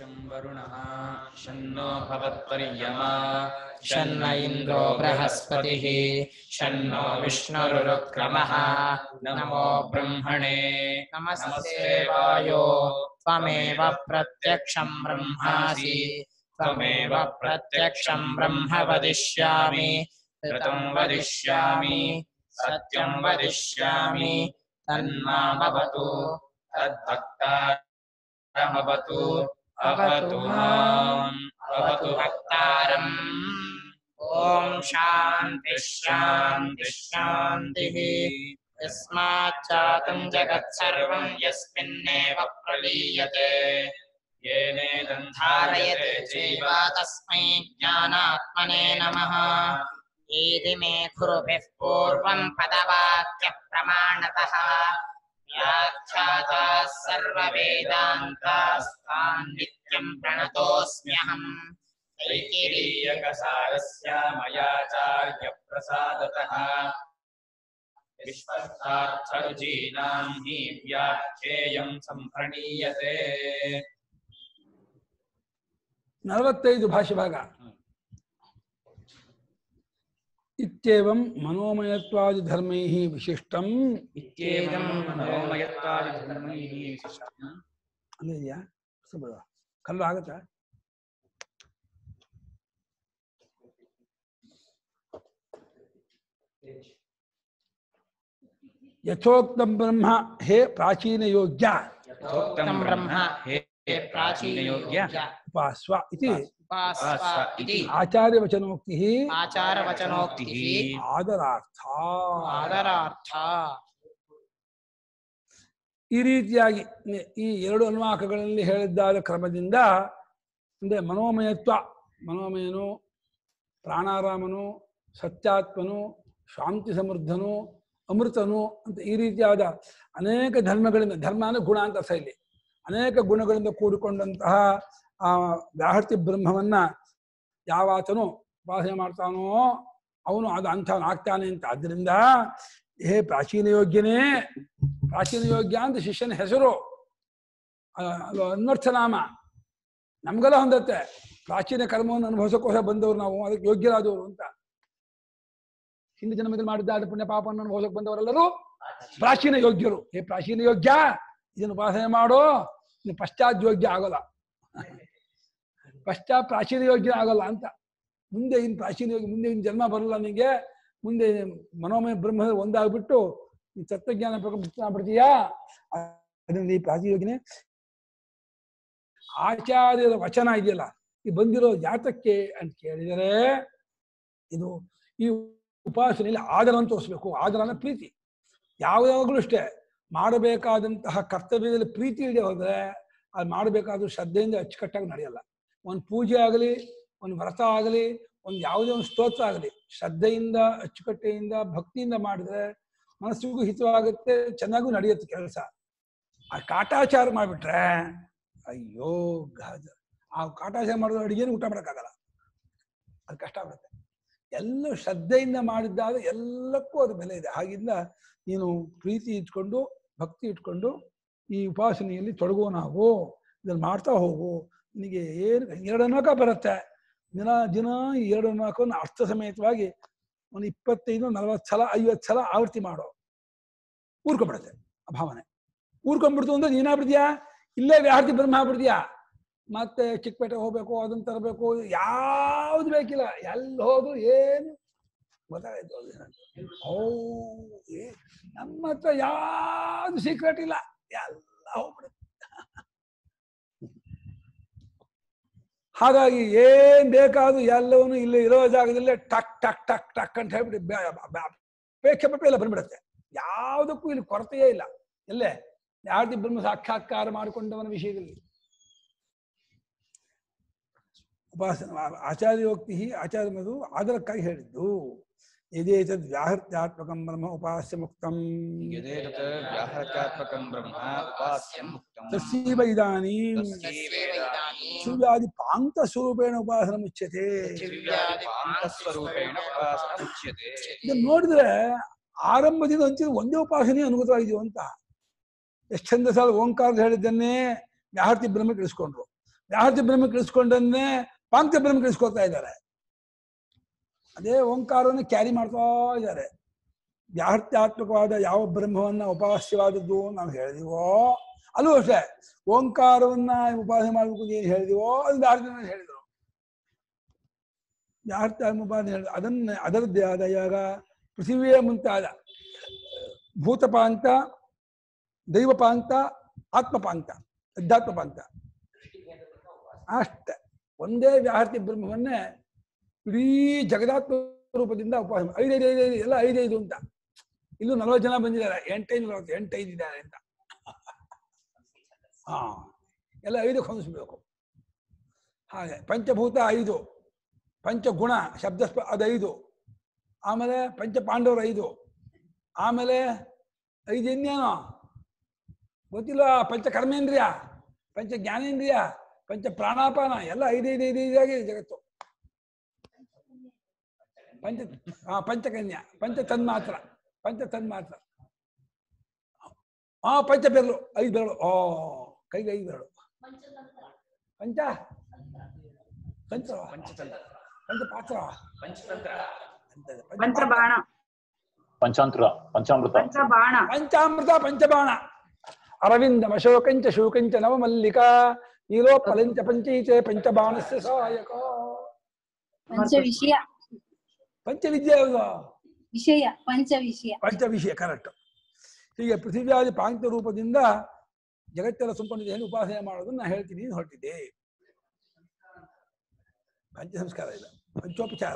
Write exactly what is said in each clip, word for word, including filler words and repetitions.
शं वरुणः शन्नो भवत्पर्यमा शन्न इन्द्रो बृहस्पतिः शन्नो विष्णुरुक्रमः नमो ब्रह्मणे नमस्ते वायो त्वमेव प्रत्यक्षं ब्रह्मासि त्वमेव प्रत्यक्षं ब्रह्म वदिष्यामि ऋतं वदिष्यामि सत्यं वदिष्यामि तन्मामवतु तद्भक्तारमवतु अवतु माम् अवतु भक्तारम् ॐ शान्ति शान्ति शान्तिः यस्माच्चातं जगत्सर्वं यस्मिन्नेव प्रलीयते येनेदं धारयते चैव तस्मै ज्ञानात्मने नमः इति मे गुरुभिः पूर्वं पदवाक्यप्रमाणतः व्याख्याताः सर्ववेदान्तास्तान् नित्यं प्रणतोऽस्म्यहम् तैकिरीयकसारस्य मयाचार्यप्रसादतः विश्वस्तार्थरुचीनां हि व्याख्येयं सम्प्रणीयते ನಲವತ್ತೈದು ಭಾಷೆ ಭಾಗ ಇತ್ಯೇವಂ ಮನೋಮಯತ್ವಾದಿ ಧರ್ಮೈಃ ವಿಶಿಷ್ಟಂ इत्येवं मनोमयत्वादिधर्मैः विशिष्टम् ಅಲ್ಲೇ ಇದೆಯಾ ಸ್ವಲ್ಪ ಕಲ್ಲು ಆಗುತ್ತಾ ಯಥೋಕ್ತಂ ಬ್ರಹ್ಮ ಹೇ ಪ್ರಾಚೀನ ಯೋಗ್ಯ यथोक्तं ब्रह्म हे प्राचीनयोग्य ಉಪಾಸ್ವ ಇತಿ उपास्व इति ಆಚಾರ್ಯವಚನೋಕ್ತಿ आचारवचनोक्तिः ಆದರಾರ್ಥ आदरार्थ ಈ ರೀತಿಯಾಗಿ ಈ ಎರಡು ಅನ್ವಾಕಗಳಲ್ಲಿ ಹೇಳಿದ್ದಾದ ಕ್ರಮದಿಂದ ಅಂದರೆ ಮನೋಮಯತ್ವ ಮನೋಮಯನು ಪ್ರಾಣಾರಾಮನು ಸತ್ಯಾತ್ಮನು ಶಾಂತಿ ಸಮೃದ್ಧನು ಅಮೃತನು ಅಂತ ಈ ರೀತಿಯಾದ ಅನೇಕ ಧರ್ಮಗಳಿಂದ ಧರ್ಮ ಅಂದರೆ ಗುಣ ಅಂತ ಅರ್ಥ ಇಲ್ಲಿ ಅನೇಕ ಗುಣಗಳಿಂದ ಕೂಡಿಕೊಂಡಂತಹ ಆ ವ್ಯಾಹೃತಿ ಬ್ರಹ್ಮವನ್ನ ಯಾವಾತನು ಉಪಾಸನೆ ಮಾಡ್ತಾನೋ ಅವನು ಅದು ಅಂಥವನು ಆಗ್ತಾನೆ ಅಂತ. ಆದ್ದರಿಂದ ಹೇ ಪ್ರಾಚೀನ ಯೋಗ್ಯನೇ, ಪ್ರಾಚೀನ ಯೋಗ್ಯ ಅಂತ ಶಿಷ್ಯನ ಹೆಸರು, ಅದು ಅನ್ವರ್ಥನಾಮ. ನಮ್ಗೆಲ್ಲ ಹೊಂದತ್ತೆ, ಪ್ರಾಚೀನ ಕರ್ಮವನ್ನು ಅನುಭವಿಸೋಕೋಸ ಬಂದವರು ನಾವು, ಅದಕ್ಕೆ ಯೋಗ್ಯರಾದವರು ಅಂತ. ಹಿಂದಿನ ಜನ್ಮದಲ್ಲಿ ಮಾಡಿದ್ದಾದ ಪುಣ್ಯ ಪಾಪವನ್ನು ಅನುಭವಿಸೋಕೆ ಬಂದವರೆಲ್ಲರೂ ಪ್ರಾಚೀನ ಯೋಗ್ಯರು. ಹೇ ಪ್ರಾಚೀನ ಯೋಗ್ಯ, ಇದನ್ನು ಉಪಾಸನೆ ಮಾಡೋ, ಇನ್ನು ಪಶ್ಚಾತ್ ಯೋಗ್ಯ ಆಗೋಲ್ಲ, ಪಶ್ಚಾತ್ ಪ್ರಾಚೀನ ಯೋಗ್ಯ ಆಗೋಲ್ಲ ಅಂತ. ಮುಂದೆ ಇನ್ನು ಪ್ರಾಚೀನ ಯೋಗ್ಯ, ಮುಂದೆ ಇನ್ನು ಜನ್ಮ ಬರಲ್ಲ ನಿಮಗೆ, ಮುಂದೆ ಮನೋಮಯ ಬ್ರಹ್ಮ ಒಂದಾಗ್ಬಿಟ್ಟು ಈ ತತ್ವಜ್ಞಾನ ಪ್ರಕಟ ಬಿಡ್ತೀಯಾ. ಅದರಿಂದ ಈ ಪ್ರಾಚೀನ ಯೋಗಿನೇ ಆಚಾರ್ಯರ ವಚನ ಇದೆಯಲ್ಲ, ಈ ಬಂದಿರೋ ಜಾತಕ್ಕೆ ಅಂತ ಕೇಳಿದರೆ, ಇದು ಈ ಉಪಾಸನೆಯಲ್ಲಿ ಆದರವನ್ನು ತೋರಿಸ್ಬೇಕು. ಆದರ ಅಂದ್ರೆ ಪ್ರೀತಿ. ಯಾವ್ಯಾವಾಗಲೂ ಅಷ್ಟೇ, ಮಾಡಬೇಕಾದಂತಹ ಕರ್ತವ್ಯದಲ್ಲಿ ಪ್ರೀತಿ ಇಲ್ಲದೆ ಹೋದ್ರೆ ಅದು ಮಾಡಬೇಕಾದ್ರೂ ಶ್ರದ್ಧೆಯಿಂದ ಅಚ್ಚುಕಟ್ಟಾಗಿ ನಡೆಯಲ್ಲ. ಒಂದು ಪೂಜೆ ಆಗಲಿ, ಒಂದು ವ್ರತ ಆಗಲಿ, ಒಂದು ಯಾವುದೇ ಒಂದು ಸ್ತೋತ್ರ ಆಗಲಿ, ಶ್ರದ್ಧೆಯಿಂದ ಅಚ್ಚುಕಟ್ಟೆಯಿಂದ ಭಕ್ತಿಯಿಂದ ಮಾಡಿದ್ರೆ ಮನಸ್ಸಿಗೂ ಹಿತವಾಗುತ್ತೆ, ಚೆನ್ನಾಗೂ ನಡೆಯುತ್ತೆ ಕೆಲಸ. ಆ ಕಾಟಾಚಾರ ಮಾಡಿಬಿಟ್ರೆ ಅಯ್ಯೋ ಗಾಜ, ಆ ಕಾಟಾಚಾರ ಮಾಡಿದ್ರೆ ಅಡುಗೆನೂ ಊಟ ಮಾಡೋಕ್ಕಾಗಲ್ಲ, ಅದು ಕಷ್ಟ ಆಗುತ್ತೆ. ಎಲ್ಲ ಶ್ರದ್ಧೆಯಿಂದ ಮಾಡಿದ್ದಾದ್ರೆ ಎಲ್ಲಕ್ಕೂ ಅದು ಬೆಲೆ ಇದೆ. ಹಾಗಿಂದ ನೀನು ಪ್ರೀತಿ ಇಟ್ಕೊಂಡು ಭಕ್ತಿ ಇಟ್ಕೊಂಡು ಈ ಉಪಾಸನೆಯಲ್ಲಿ ತೊಡಗೋ, ನಾವು ಇದನ್ನು ಮಾಡ್ತಾ ಹೋಗು. ನಿನಗೆ ಏನು ಎರಡು ಅನ್ವಕ ಬರುತ್ತೆ. ದಿನ ದಿನ ಈ ಎರಡು ಅನ್ವಕವನ್ನು ಅರ್ಥ ಸಮೇತವಾಗಿ ಒಂದು ಇಪ್ಪತ್ತೈದು ನಲವತ್ತು ಸಲ ಐವತ್ತು ಸಲ ಆವೃತ್ತಿ ಮಾಡೋ, ಊರ್ಕೊಂಡ್ಬಿಡುತ್ತೆ ಆ ಭಾವನೆ. ಊರ್ಕೊಂಡ್ಬಿಡ್ತು ಅಂದ್ರೆ ನೀನಾಗ್ಬಿಡ್ತೀಯಾ, ಇಲ್ಲೇ ವ್ಯಾಹೃತಿ ಬ್ರಹ್ಮ ಆಗ್ಬಿಡ್ತೀಯಾ. ಮತ್ತೆ ಚಿಕ್ಕಪೇಟೆ ಹೋಗ್ಬೇಕು, ಅದನ್ನ ತರಬೇಕು, ಯಾವ್ದು ಬೇಕಿಲ್ಲ, ಎಲ್ಲಿ ಹೋದ್ರು ಏನು ಗೊತ್ತಾಗಾಯ್ತು. ಓ ನಮ್ಮ ಹತ್ರ ಯಾವ್ದು ಸೀಕ್ರೆಟ್ ಇಲ್ಲ, ಎಲ್ಲ ಹೋಗ್ಬಿಡುತ್ತೆ. ಹಾಗಾಗಿ ಏನ್ ಬೇಕಾದ್ರೂ ಎಲ್ಲವನ್ನೂ ಇಲ್ಲಿ ಇರೋ ಜಾಗದಲ್ಲೇ ಟಕ್ ಟಕ್ ಟಕ್ ಟಕ್ ಅಂತ ಹೇಳ್ಬಿಟ್ಟು ಅಪೇಕ್ಷೆ ಪಟ್ಟು ಎಲ್ಲ ಬಂದ್ಬಿಡುತ್ತೆ. ಯಾವುದಕ್ಕೂ ಇಲ್ಲಿ ಕೊರತೆಯೇ ಇಲ್ಲ. ಎಲ್ಲೇ ಯಾರ್ದಿ ಬ್ರಹ್ಮ ಸಾಕ್ಷಾತ್ಕಾರ ಮಾಡಿಕೊಂಡವನ ವಿಷಯದಲ್ಲಿ ಉಪಾಸನ ಆಚಾರ್ಯೋಕ್ತಿ ಆಚಾರ್ಯದು ಆದರಕ್ಕಾಗಿ ಹೇಳಿದ್ದು. ಯದೇತದ್ ವ್ಯಾಹೃತ್ಯಾತ್ಮಕಂ ಬ್ರಹ್ಮ ಉಪಾಸ್ಯ ಮುಕ್ತಂ ವ್ಯಾಹೃತ್ಯಾತ್ಮಕಂ ಬ್ರಹ್ಮ ಉಪಾಸ್ಯ ಮುಕ್ತಂ ತಸ್ಸೈವ ಇದಾನೀಂ ಶಿವ್ಯಾದಿ ಪಾಂತ ಸ್ವರೂಪೇಣ ಉಪಾಸನ ಮುಚ್ಯತೆ. ಸ್ವರೂಪೇಣ ಉಪಾಸನ ಮುಚ್ಯತೆ. ಇದನ್ನು ನೋಡಿದ್ರೆ ಆರಂಭದಿಂದ ಅಂಚಿದ ಒಂದೇ ಉಪಾಸನೆ ಅನುಗತವಾಗಿದೆಯೋ ಅಂತ. ಎಷ್ಟು ಚಂದ ಸಾಲ ಓಂಕಾರ ಹೇಳಿದ್ದನ್ನೇ ವ್ಯಾಹೃತಿ ಬ್ರಹ್ಮಕ್ಕೆ ಇಳಿಸ್ಕೊಂಡ್ರು. ವ್ಯಾಹೃತಿ ಬ್ರಹ್ಮ ಇಳಿಸ್ಕೊಂಡನ್ನೇ ಪಾಂಕ್ತ ಬ್ರಹ್ಮ ಇಳಿಸ್ಕೊಳ್ತಾ ಇದ್ದಾರೆ. ಅದೇ ಓಂಕಾರವನ್ನು ಕ್ಯಾರಿ ಮಾಡ್ತಾ ಇದ್ದಾರೆ. ವ್ಯಾಹೃತ್ಯಾತ್ಮಕವಾದ ಯಾವ ಬ್ರಹ್ಮವನ್ನ ಉಪಾಸ್ಯವಾದದ್ದು ನಾವು ಹೇಳಿದೀವೋ ಅಲ್ಲೂ ಅಷ್ಟೇ ಓಂಕಾರವನ್ನ ಉಪಾಸನೆ ಮಾಡಬೇಕು ಏನು ಹೇಳಿದೀವೋ ಅದು ವ್ಯಾಹೃತ್ಯ ಹೇಳಿದ್ರು. ವ್ಯಾಹೃತ್ಯಾತ್ಮ ಉಪಾಸನೆ ಹೇಳಿದ್ರು ಅದನ್ನ ಅದರದ್ದೇ ಆದ ಯಾಗ ಪೃಥಿವಿಯೇ ಮುಂತಾದ ಭೂತಪಾಂತ, ದೈವಪಾಂತ, ಆತ್ಮಪಾಂತ, ಅಧ್ಯಾತ್ಮಪಾಂತ ಅಷ್ಟೆ ಒಂದೇ ವ್ಯಾಹೃತಿ ಬ್ರಹ್ಮವನ್ನೇ ಇಡೀ ಜಗದಾತ್ಮ ರೂಪದಿಂದ ಉಪಾಸನೆ ಐದೈದು ಐದೈದು ಎಲ್ಲ ಐದೈದು ಅಂತ. ಇಲ್ಲೂ ನಲವತ್ತು ಜನ ಬಂದಿದ್ದಾರೆ, ಎಂಟೈದು ನಲವತ್ತು ಎಂಟೈದು ಇದ್ದಾರೆ ಅಂತ. ಹಾ ಎಲ್ಲ ಐದಕ್ಕೆ ಹೊಂದಿಸ್ಬೇಕು. ಹಾಗೆ ಪಂಚಭೂತ ಐದು, ಪಂಚಗುಣ ಶಬ್ದ ಅದು ಐದು, ಆಮೇಲೆ ಪಂಚ ಪಾಂಡವರು ಐದು, ಆಮೇಲೆ ಐದು ಇನ್ನೇನು ಗೊತ್ತಿಲ್ಲ, ಪಂಚ ಕರ್ಮೇಂದ್ರಿಯ, ಪಂಚ ಜ್ಞಾನೇಂದ್ರಿಯ, ಪಂಚ ಪ್ರಾಣಾಪಾನ ಎಲ್ಲ ಐದೈದು ಐದೈದಾಗಿ ಜಗತ್ತು. ಪಂಚ ಹಾ ಪಂಚಕನ್ಯಾ, ಪಂಚ ತನ್ಮಾತ್ರ, ಪಂಚ ತನ್ಮಾತ್ರ, ಹಾ ಪಂಚ ಬೆರಳು ಐದು ಬೆರಳು, ಓ ಕೈಗೆ ಐದು ಬೆರಳು, ಪಂಚ ತಂತ್ರ, ಪಂಚತಂತ್ರ, ಪಂಚ ಪಾತ್ರ, ಪಂಚತಂತ್ರ, ಪಂಚಬಾಣ, ಪಂಚಾಂತರ, ಪಂಚಾಮೃತ, ಪಂಚಬಾಣ, ಪಂಚಾಮೃತ, ಪಂಚಬಾಣ, ಅರವಿಂದಮ ಶೋಕಂಚ ಶೋಕಂಚ ನವಮಲ್ಲಿಕಾ ನೀಲೋಪಲಂಚ ಪಂಚೈತೆ ಪಂಚಬಾಣಸ್ಯ ಸಹಾಯಕ. ಪಂಚ ವಿಷಯ, ಪಂಚವಿದ್ಯೆ ಯಾವುದು? ವಿಷಯ ಪಂಚ ವಿಷಯ, ಪಂಚ ವಿಷಯ ಕರೆಕ್ಟ್. ಹೀಗೆ ಪೃಥಿವ್ಯಾದಿ ಪಾಂಕ್ತ ರೂಪದಿಂದ ಜಗತ್ತೆಲ್ಲ ಸುಂಕೊಂಡಿದೆ ಏನು ಉಪಾಸನೆ ಮಾಡೋದನ್ನ ನಾ ಹೇಳ್ತೀನಿ ಹೊರಟಿದ್ದೆ. ಪಂಚ ಸಂಸ್ಕಾರ ಇಲ್ಲ, ಪಂಚೋಪಚಾರ.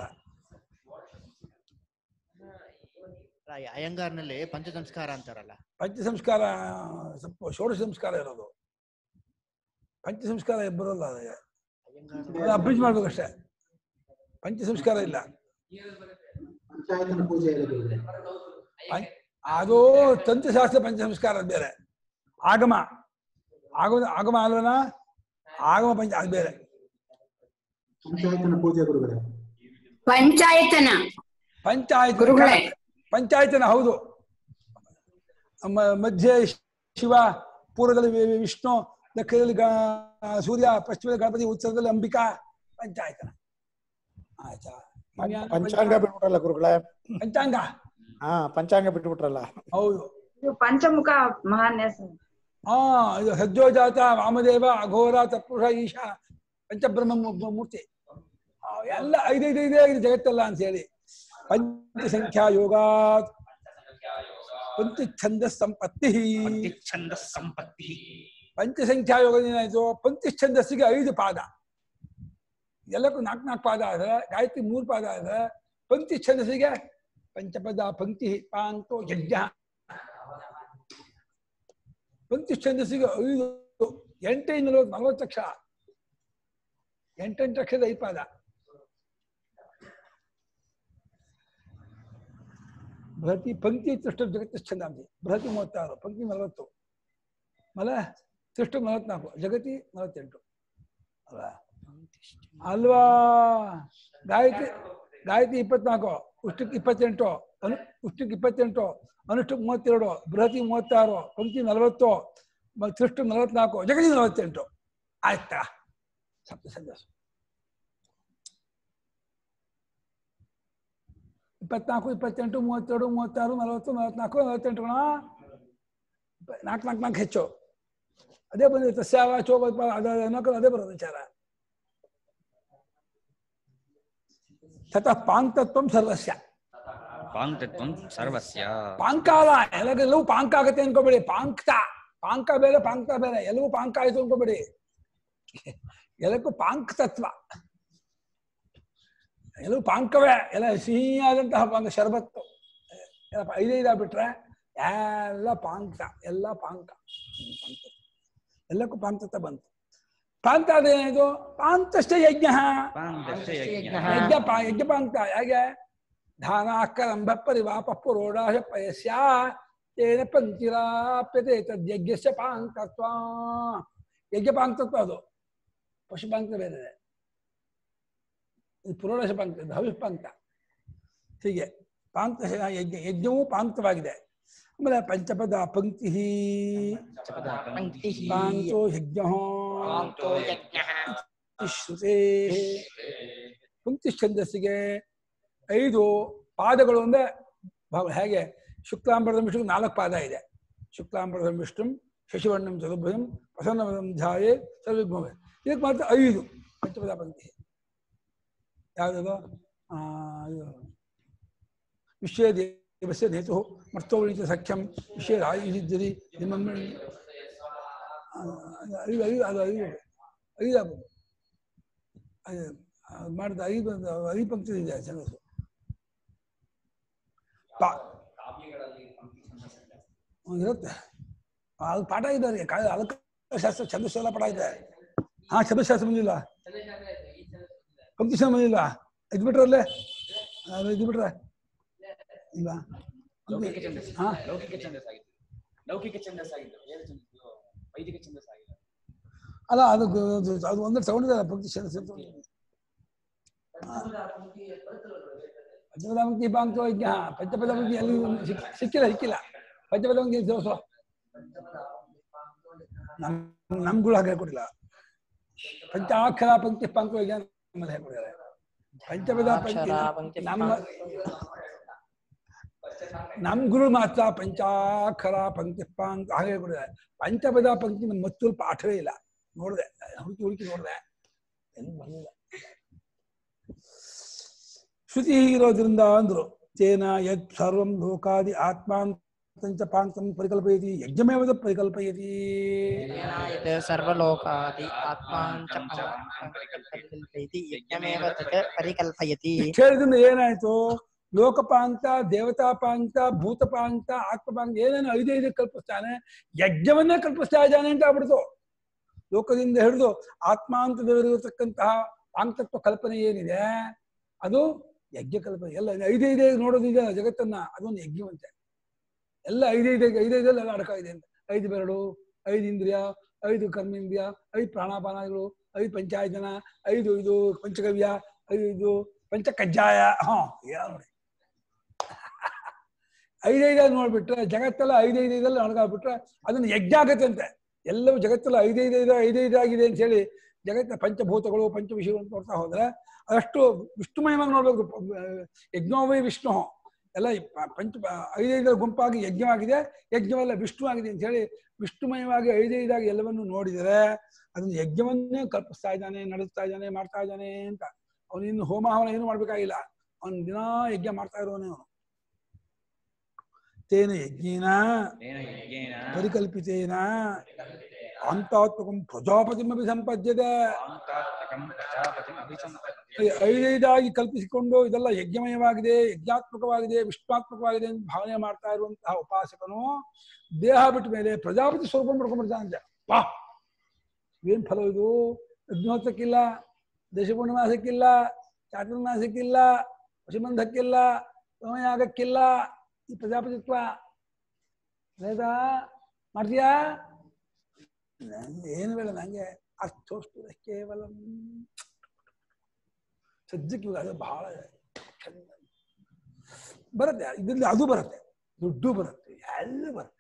ಅಯ್ಯಂಗಾರ್ನಲ್ಲಿ ಪಂಚ ಸಂಸ್ಕಾರ ಅಂತಾರಲ್ಲ, ಪಂಚ ಸಂಸ್ಕಾರ ಸ್ವಲ್ಪ ಷೋಡಶ ಸಂಸ್ಕಾರ ಇರೋದು, ಪಂಚ ಸಂಸ್ಕಾರ ಬರೋಲ್ಲ. ಅದು ಅಬ್ರಿಜ್ ಮಾಡ್ಬೇಕಷ್ಟೇ, ಪಂಚ ಸಂಸ್ಕಾರ ಇಲ್ಲ. ಅದು ತಂತ್ರಶಾಸ್ತ್ರ ಪಂಚ ಸಂಸ್ಕಾರ ಬೇರೆ, ಆಗಮ ಆಗಮ ಆಗಮ ಅಲ್ವನ ಆಗಮ ಪಂಚ ಅದು ಬೇರೆ. ಪಂಚಾಯತನ ಪೂಜೆ ಗುರುಗಳೇ, ಪಂಚಾಯತನ ಪಂಚಾಯತ ಗುರುಗಳೇ, ಪಂಚಾಯತನ ಹೌದು. ನಮ್ಮ ಮಧ್ಯೆ ಶಿವ, ಪೂರ್ವದಲ್ಲಿ ವಿಷ್ಣು, ದಕ್ಷಿಣದಲ್ಲಿ ಗ ಸೂರ್ಯ, ಪಶ್ಚಿಮದಲ್ಲಿ ಗಣಪತಿ, ಉತ್ತರದಲ್ಲಿ ಅಂಬಿಕಾ, ಪಂಚಾಯತನ. ಆಯ್ತಾ? ಪಂಚಾಂಗ ಬಿಟ್ಬಿಟ್ರಲ್ಲ ಗುರುಗಳೇ, ಪಂಚಾಂಗ ಹಾ ಪಂಚಾಂಗ ಬಿಟ್ಬಿಟ್ರಲ್ಲ. ಹೌದು. ಪಂಚಮುಖ ಮಹಾನ್ಯಾಸ, ಹಾ ಇದು ಸಜ್ಜೋಜಾತ, ವಾಮದೇವ, ಅಘೋರ, ತತ್ಪುರುಷ, ಈಶಾ, ಪಂಚಬ್ರಹ್ಮ ಮೂರ್ತಿ ಎಲ್ಲ ಐದೈದೈದೇ ಐದು ಜಗತ್ತಲ್ಲ ಅಂತ ಹೇಳಿ. ಪಂಚಸಂಖ್ಯಾ ಯೋಗಾತ್ ಪಂಚಛಂದ ಸಂಪತ್ತಿ, ಛಂದ ಸಂಪತ್ತಿ. ಪಂಚಸಂಖ್ಯಾ ಯೋಗದಿಂದ ಏನಾಯ್ತು? ಪಂಚಛಂದಸ್ಸಿಗೆ ಐದು ಪಾದ, ಎಲ್ಲಕ್ಕೂ ನಾಲ್ಕು ನಾಲ್ಕು ಪಾದ ಆದ್ರೆ, ಗಾಯತ್ರಿ ಮೂರು ಪಾದ ಆದ್ರೆ, ಪಂಕ್ತಿ ಛಂದಸ್ಸಿಗೆ ಪಂಚಪದ ಪಂಕ್ತಿ ಪಾಂತೋ ಯಜ್ಞ. ಪಂಕ್ತಿ ಛಂದಸ್ಸಿಗೆ ಐದು, ಎಂಟೈದು ನಲವತ್ತು ನಲವತ್ತು ಅಕ್ಷರ, ಎಂಟೆಂಟು ಅಕ್ಷರದ ಐದು ಪಾದ. ಬೃಹತಿ ಪಂಕ್ತಿ ತೃಷ್ಟ ಜಗತ್ತು ಛಂದಾಂತಿ, ಬೃಹತಿ ಮೂವತ್ತಾರು, ಪಂಕ್ತಿ ನಲವತ್ತು, ಮಲ ತೃಷ್ಟ ನಲವತ್ನಾಲ್ಕು, ಜಗತಿ ನಲವತ್ತೆಂಟು ಅಲ್ವಾ? ಅಲ್ವಾ? ಗಾಯತ್ರಿ ಗಾಯತ್ರಿ ಇಪ್ಪತ್ನಾಲ್ಕು, ಉಷ್ಟಕ್ಕೆ ಇಪ್ಪತ್ತೆಂಟು, ಅನು ಉಷ್ಟಕ್ಕೆ ಇಪ್ಪತ್ತೆಂಟು, ಅನುಷ್ಟಕ್ಕೆ ಮೂವತ್ತೆರಡು, ಬೃಹತಿ ಮೂವತ್ತಾರು, ಪಂಕ್ತಿ ನಲವತ್ತು, ತೃಷ್ಟು ನಲವತ್ನಾಲ್ಕು, ಜಗತಿ ನಲವತ್ತೆಂಟು. ಆಯ್ತಾ? ಸಪ್ತ ಛಂದಸ್ಸು ಇಪ್ಪತ್ನಾಲ್ಕು, ಇಪ್ಪತ್ತೆಂಟು, ಮೂವತ್ತೆರಡು, ಮೂವತ್ತಾರು, ನಲವತ್ತು, ನಲವತ್ನಾಲ್ಕು, ನಲವತ್ತೆಂಟು ಕಣ, ನಾಲ್ಕು ನಾಲ್ಕು ನಾಲ್ಕು ಹೆಚ್ಚು. ಅದೇ ಬಂದಿದೆ ತಸ್ಯಾವ ಚೋಪ ಅದ ಅದೇ ಬರೋದು ವಿಚಾರ. ತತಃ ಪಾಂಕ್ತತ್ವಂ ಸರ್ವಸ್ಯ, ಪಾಂಕ್ತತ್ವಂ ಸರ್ವಸ್ಯ. ಪಾಂಕಾಲ ಎಲ್ಲವೂ ಪಾಂಕ ಆಗತ್ತೆ ಅನ್ಕೋಬೇಡಿ. ಪಾಂಕ್ತ, ಪಾಂಕ ಬೇರೆ ಪಾಂಕ್ತ ಬೇರೆ, ಎಲ್ಲವೂ ಪಾಂಕ ಆಯ್ತು ಅನ್ಕೋಬೇಡಿ. ಎಲ್ಲಕ್ಕೂ ಪಾಂಕ್ತತ್ವ, ಎಲ್ಲವೂ ಪಾಂಕವೇ, ಎಲ್ಲ ಸಿಹಿಯಾದಂತಹ ಪಾಂಕ, ಶರ್ಬತ್ತು ಎಲ್ಲ ಐದೈದಾಗ್ಬಿಟ್ರೆ ಎಲ್ಲ ಪಾಂಕ್ತ, ಎಲ್ಲ ಪಾಂಕ, ಎಲ್ಲಕ್ಕೂ ಪಾಂಕ್ತತ್ವ ಬಂತು. ಪಾಂಕ್ತ ಅದೇನಿದು? ಪಾಂಕ್ತಶ್ಚ ಯಜ್ಞ, ಪಾಂಕ್ತಶ್ಚ ಯಜ್ಞ. ಯಜ್ಞ ಪಾ ಯಜ್ಞ ಪಾಂಕ್ತ ಹೇಗೆ? ಧಾನಾಕರಂಭ ಪರಿವಾಪ ಪುರೋಡಾಶ ಪಯಸ್ಯ ತೇನ ಪಂಕ್ತಿರಾಪ್ಯತೆ ತದ್ಯಜ್ಞಸ್ಯ ಪಾಂಕ್ತತ್ವ. ಯಜ್ಞ ಪಾಂಕ್ತತ್ವ ಅದು, ಪಶು ಪಾಂಕ್ತ ಬೇರೆ, ಇದು ಪುರೋಡಾಶ ಪಾಂಕ್ತ, ಇದು ಹವಿಷ್ ಪಾಂಕ್ತ. ಹೀಗೆ ಪಾಂಕ್ತ ಯಜ್ಞ, ಯಜ್ಞವೂ ಪಾಂಕ್ತವಾಗಿದೆ. ಆಮೇಲೆ ಪಂಚಪದ ಪಂಕ್ತಿ ಪಾಂಕ್ತೋ ಯಜ್ಞ ವಾಂತೋ ಯಜ್ಞಃ ಶ್ರುತೇ ಪಂಕ್ತಿ ಛಂದಸ್ಸಿಗೆ ಐದು ಪಾದಗಳು ಅಂದ್ರೆ ಭಾವ ಹೇಗೆ ಶುಕ್ಲಾಂಬರದಂ ವಿಷ್ಣು ನಾಲ್ಕು ಪಾದ ಇದೆ. ಶುಕ್ಲಾಂಬರದಂ ವಿಷ್ಣು ಶಶಿವರ್ಣಂ ಚತುರ್ಭುಜಂ ಪ್ರಸನ್ನವದಂ ಧ್ಯಾಯೇ ಸರ್ವವಿಘ್ನೋಪೇ. ಇದಕ್ಕೆ ಮಾತ್ರ ಐದು ಪಂಚಪದ ಪಂಕ್ತಿ. ಯಾವುದದು ವಿಶ್ವೇ ದೇವಸ್ಯ ನೇತು ಮರ್ತೋಳಿತ ಸಖ್ಯಂ ವಿಶ್ವೇ ರಾಯುಜಿದ್ಯದಿ ನಿಮ್ಮ ಐದು ಐದು ಅದು ಐದು ಐದು ಆಗ್ಬೋದು. ಮಾಡಿದ ಐದು ಐದು ಪಂಕ್ತಿ ಇದೆ ಛಂದಸ್ಸು. ಪಾ ಇರುತ್ತೆ ಅದು ಪಾಠ ಇದ್ದಾರೆ ಅಲಂಕಾರಶಾಸ್ತ್ರ ಛಂದಸ್ಸೆಲ್ಲ ಪಾಠ ಇದೆ. ಹಾ ಛಂದಸ್ಶಾಸ್ತ್ರ ಬಂದಿಲ್ಲ, ಪಂಕ್ತಿ ಛಂದ ಬಂದಿಲ್ಲ. ಇದು ಬಿಟ್ರಲ್ಲೇ ಅದು ಇದು ಬಿಟ್ರೆ ಇಲ್ವಾ? ಲೌಕಿಕ ಛಂದಸ್ಸು ಹಾ ಲೌಕಿಕ ಛಂದಸ್ಸು ಆಗಿತ್ತು. ಲೌಕಿಕ ಛಂದಸ್ಸು ಆಗಿತ್ತು, ವೇದ ಛಂದಸ್ಸು, ವೈದಿಕ ಛಂದಸ್ಸು ಆಗಿಲ್ಲ. ಅಲ್ಲ ಅದು ಅದು ಒಂದೇ ತಗೊಂಡಿದ್ದಾರೆ ಪಂಕ್ತಿ ಛಂದಸ್ಸು. ಪಂಚಪದ ಪಂಕ್ತಿ ಪಾಂಕ್ತಿ ಯಜ್ಞ ಪಂಚಪದ ಪಂಕ್ತಿ ಅಲ್ಲಿ ಸಿಕ್ಕಿಲ್ಲ ಸಿಕ್ಕಿಲ್ಲ ಪಂಚಪದ ಪಂಕ್ತಿ ದೋಸ ನಮ್ ನಮ್ಗಳು ಹಾಗೆ ಕೊಟ್ಟಿಲ್ಲ. ಪಂಚಾಕ್ಷರ ಪಂಕ್ತಿ ಪಾಂಕ್ತಿ ಯಜ್ಞ ನಮ್ಮಲ್ಲಿ ಹೇಳ್ಕೊಡಿದ್ದಾರೆ. ಪಂಚಪದ ಪಂಕ್ತಿ ನಮ್ಮ ನಮ್ ಗುರು ಮಾತ್ರ ಪಂಚಾಕ್ಷರ ಪಂಕ್ತಿ ಪಾಂಕ್ ಹಾಗೆ ಕೊಟ್ಟಿದ್ದಾರೆ. ಪಂಚಪದ ಪಂಕ್ತಿ ನಮ್ಮ ಮತ್ತೊಂದು ಪಾಠವೇ ಇಲ್ಲ. ನೋಡಿದೆ ಹುಡುಕಿ ಹುಡುಕಿ ನೋಡಿದೆ ಏನು ಬಂದಿಲ್ಲ. ಶ್ರುತಿ ಹೀಗಿರೋದ್ರಿಂದ ಅಂದ್ರು ತೇನ ಯತ್ ಸರ್ವಂ ಲೋಕಾದಿ ಆತ್ಮಾಂತಂಚ ಪಾಂಕ್ತಂ ಪರಿಕಲ್ಪಯತಿ ಯಜ್ಞಮೇವದ ಪರಿಕಲ್ಪಯತಿ. ಸರ್ವಲೋಕಾದಿ ಆತ್ಮಾಂಚ ಪರಿಕಲ್ಪಯತಿ ಯಜ್ಞಮೇವ ತತ್ ಪರಿಕಲ್ಪಯತಿ. ಹೇಳಿದ್ರಿಂದ ಏನಾಯ್ತು? ಲೋಕಪಾಂತ, ದೇವತಾಪಾಂತ, ಭೂತಪಾಂತ, ಆತ್ಮಪಾಂತ ಏನೇನು ಐದೈದು ಕಲ್ಪಿಸ್ತಾನೆ, ಯಜ್ಞವನ್ನೇ ಕಲ್ಪಿಸ್ತಾ ಇದ್ದಾನೆ ಅಂತ ಆಗ್ಬಿಡ್ತು. ಲೋಕದಿಂದ ಹಿಡಿದು ಆತ್ಮಾಂತದವರಿರತಕ್ಕಂತಹ ಪಾಂಕ್ತತ್ವ ಕಲ್ಪನೆ ಏನಿದೆ ಅದು ಯಜ್ಞ ಕಲ್ಪನೆ. ಎಲ್ಲ ಐದೈದೇ ನೋಡೋದಿದೆ ಜಗತ್ತನ್ನ, ಅದೊಂದು ಯಜ್ಞವಂತೆ. ಎಲ್ಲ ಐದೈದೇ ಐದೈದಲ್ಲಿ ಎಲ್ಲ ಅಡಕ ಇದೆ ಅಂತ. ಐದು ಬೆರಳು, ಐದು ಇಂದ್ರಿಯ, ಐದು ಕರ್ಮೇಂದ್ರಿಯ, ಐದು ಪ್ರಾಣಾಪಾನಗಳು, ಐದು ಪಂಚಾಯತನ, ಐದು ಇದು ಪಂಚಗವ್ಯ, ಐದು ಪಂಚ ಕಜ್ಜಾಯ. ಹಾ ನೋಡಿ ಐದೈದಾಗಿ ನೋಡ್ಬಿಟ್ರೆ ಜಗತ್ತೆಲ್ಲ ಐದೈದೈದಲ್ಲಿ ಅಡಗಾಗ್ಬಿಟ್ರೆ ಅದನ್ನ ಯಜ್ಞ ಆಗತ್ತಂತೆ. ಎಲ್ಲವೂ ಜಗತ್ತೆಲ್ಲ ಐದೈದೈದು ಐದೈದಾಗಿದೆ ಅಂತ ಹೇಳಿ ಜಗತ್ತಿನ ಪಂಚಭೂತಗಳು ಪಂಚ ವಿಷಯಗಳು ಅಂತ ನೋಡ್ತಾ ಹೋದ್ರೆ ಅದಷ್ಟು ವಿಷ್ಣುಮಯವಾಗಿ ನೋಡ್ಬೇಕು. ಯಜ್ಞೋವೈ ವಿಷ್ಣು ಎಲ್ಲ ಪಂಚ ಐದೈದರ ಗುಂಪಾಗಿ ಯಜ್ಞವಾಗಿದೆ, ಯಜ್ಞವೆಲ್ಲ ವಿಷ್ಣು ಆಗಿದೆ ಅಂತ ಹೇಳಿ ವಿಷ್ಣುಮಯವಾಗಿ ಐದೈದಾಗಿ ಎಲ್ಲವನ್ನು ನೋಡಿದರೆ ಅದನ್ನು ಯಜ್ಞವನ್ನೇ ಕಲ್ಪಿಸ್ತಾ ಇದ್ದಾನೆ, ನಡೆಸ್ತಾ ಇದ್ದಾನೆ, ಮಾಡ್ತಾ ಇದ್ದಾನೆ ಅಂತ. ಅವನು ಇನ್ನು ಹೋಮ ಹವನ ಏನು ಮಾಡ್ಬೇಕಾಗಿಲ್ಲ, ಅವನು ದಿನಾ ಯಜ್ಞ ಮಾಡ್ತಾ ಇರೋನೇ ಅವನು. ತೇನ ಯಜ್ಞೇನ ಪರಿಕಲ್ಪಿತೇನ ಅಂತಾತ್ಮಕಂ ಪ್ರಜಾಪತಿಮಪಿ ಸಂಪದ್ಯತೆ. ಐದೈದಾಗಿ ಕಲ್ಪಿಸಿಕೊಂಡು ಇದೆಲ್ಲ ಯಜ್ಞಮಯವಾಗಿದೆ, ಯಜ್ಞಾತ್ಮಕವಾಗಿದೆ, ವಿಷ್ಣಾತ್ಮಕವಾಗಿದೆ ಅಂತ ಭಾವನೆ ಮಾಡ್ತಾ ಇರುವಂತಹ ಉಪಾಸಕನು ದೇಹ ಬಿಟ್ಟ ಮೇಲೆ ಪ್ರಜಾಪತಿ ಸ್ವರೂಪ ಮಾಡ್ಕೊಂಡ್ಬಿಡ್ತಾನಂತೆ. ವಾ ಏನ್ ಫಲ ಇದು! ಅಗ್ನಿಹೋತ್ರಕ್ಕಿಲ್ಲ, ದೇಶಪೂರ್ಣಿಮಾಸಕ್ಕಿಲ್ಲ, ಚಾತುರ್ಮಾಸಕ್ಕಿಲ್ಲ, ವಶಿಬಂಧಕ್ಕಿಲ್ಲ, ಸಮಯಾಗಕ್ಕಿಲ್ಲ ಈ ಪ್ರಜಾಪತಿತ್ವ. ವೇದ ಮಾಡ್ತೀಯಾ? ಏನು ಬೇಡ ನಂಗೆ. ಅರ್ಥೋಸ್ತು ಕೇವಲ ಸದ್ಯಕ್ಕೆ ಅದು ಬಹಳ ಚಂದ ಬರುತ್ತೆ. ಇದರಲ್ಲಿ ಅದು ಬರುತ್ತೆ, ದುಡ್ಡು ಬರುತ್ತೆ, ಎಲ್ಲ ಬರುತ್ತೆ.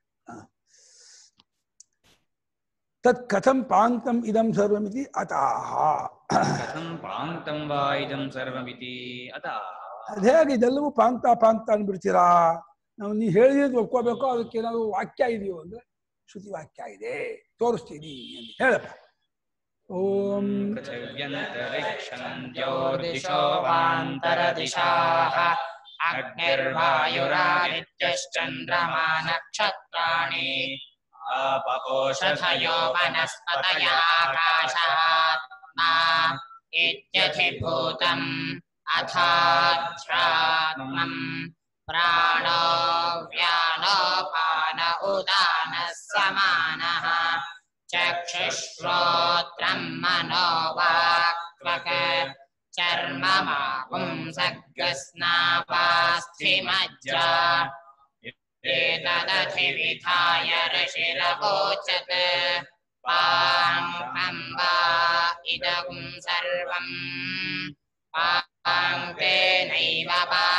ತತ್ ಕಥಂ ಪಾಂಕ್ತಂ ಇದಂ ಸರ್ವಮಿತಿ ಅತಃ. ಕಥಂ ಪಾಂಕ್ತಂ ವಾ ಇದಂ ಸರ್ವಮಿತಿ ಅತಃ. ಅದೇಗೆ ಇದೆಲ್ಲವೂ ಪಾಂಕ್ತ ಪಾಂಕ್ತ ಅಂದ್ಬಿಡ್ತೀರಾ? ನಾವು ನೀವು ಹೇಳಿದ್ರೆ ಒಪ್ಕೋಬೇಕು, ಅದಕ್ಕೆ ಏನಾದ್ರು ವಾಕ್ಯ ಇದೆಯೋ ಅಂದ್ರೆ ಶ್ರುತಿ ವಾಕ್ಯ ಇದೆ, ತೋರಿಸ್ತೀನಿ ಅಂತ ಹೇಳಪ್ಪ. ಓಂ ಜ್ಯೋತಿಷೋ ವಾಂತರದಿಶಾಃ ಅಗ್ನಿರ್ವಾಯುರಾದಿತ್ಯಶ್ಚಂದ್ರಮಾ ನಕ್ಷತ್ರಾಣಿ ಆಪಕೋಷಧಯೋ ವನಸ್ಪತಯಃ ಆಕಾಶಾತ್ಮಾ ಇತ್ಯಧಿಭೂತಂ ಅಥಾಧ್ಯಾತ್ಮಂ ಪ್ರಾಣೋ ವ್ಯಾನೋಪಾನ ಉದಾನಃ ಸಮಾನಃ ಚಕ್ಷುಶ್ರೋತ್ರಂ ಮನೋವಾಕ್ತ್ವಕ್ ಚರ್ಮಮಾಪುಂಸಗ್ಸ್ನಾವಾಸ್ಥಿಮಜ್ಜಾ ಏತದಧಿವಿಧಾಯ ಋಷಿರವೋಚತ್ ಪಾಂಕ್ತಂ ವಾ ಇದಂ ಸರ್ವಂ ಪಾಂಕ್ತೇನೈವ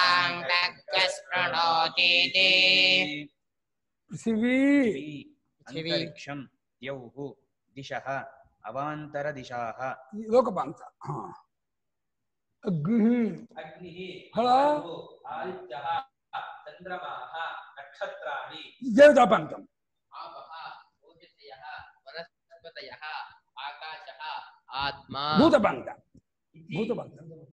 ಪಾಂಕ್ತಸ್ಪೃಣೋತೀತಿ. ಪೃಥಿವೀ ಅಂತರಿಕ್ಷಂ ದ್ಯೌಃ ದಿಶಃ ಅವಾಂತರ ದಿಶಾಃ ಲೋಕಪಾಂತ. ಹಾ ಅಗ್ನಿ ಅಗ್ನಿಃ ಹಳ ವಾಯುಃ ಆದಿತ್ಯಃ ಚಂದ್ರಮಾಃ ನಕ್ಷತ್ರಾಣಿ ದೇವತಾಪಾಂತಂ. ಆಪಃ ಓಜಸಯಃ ವನಸ್ಪತಯಃ ಆಕಾಶಃ ಆತ್ಮ ಭೂತಪಾಂತ. ಭೂತಪಾಂತ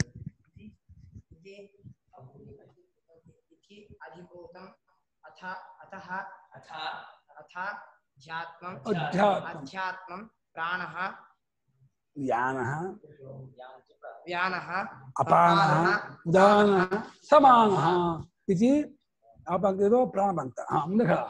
अधिभूतम् अथ अतः ಅಥ अथ ध्यात्मम् अध्यात्मम् अध्यात्मं प्राणः यानः व्यानः अपानः उदानः समानः इति आपांक्तितो प्राणपंक्त. हाँ ಮುಂದೆ ಹೇಳ.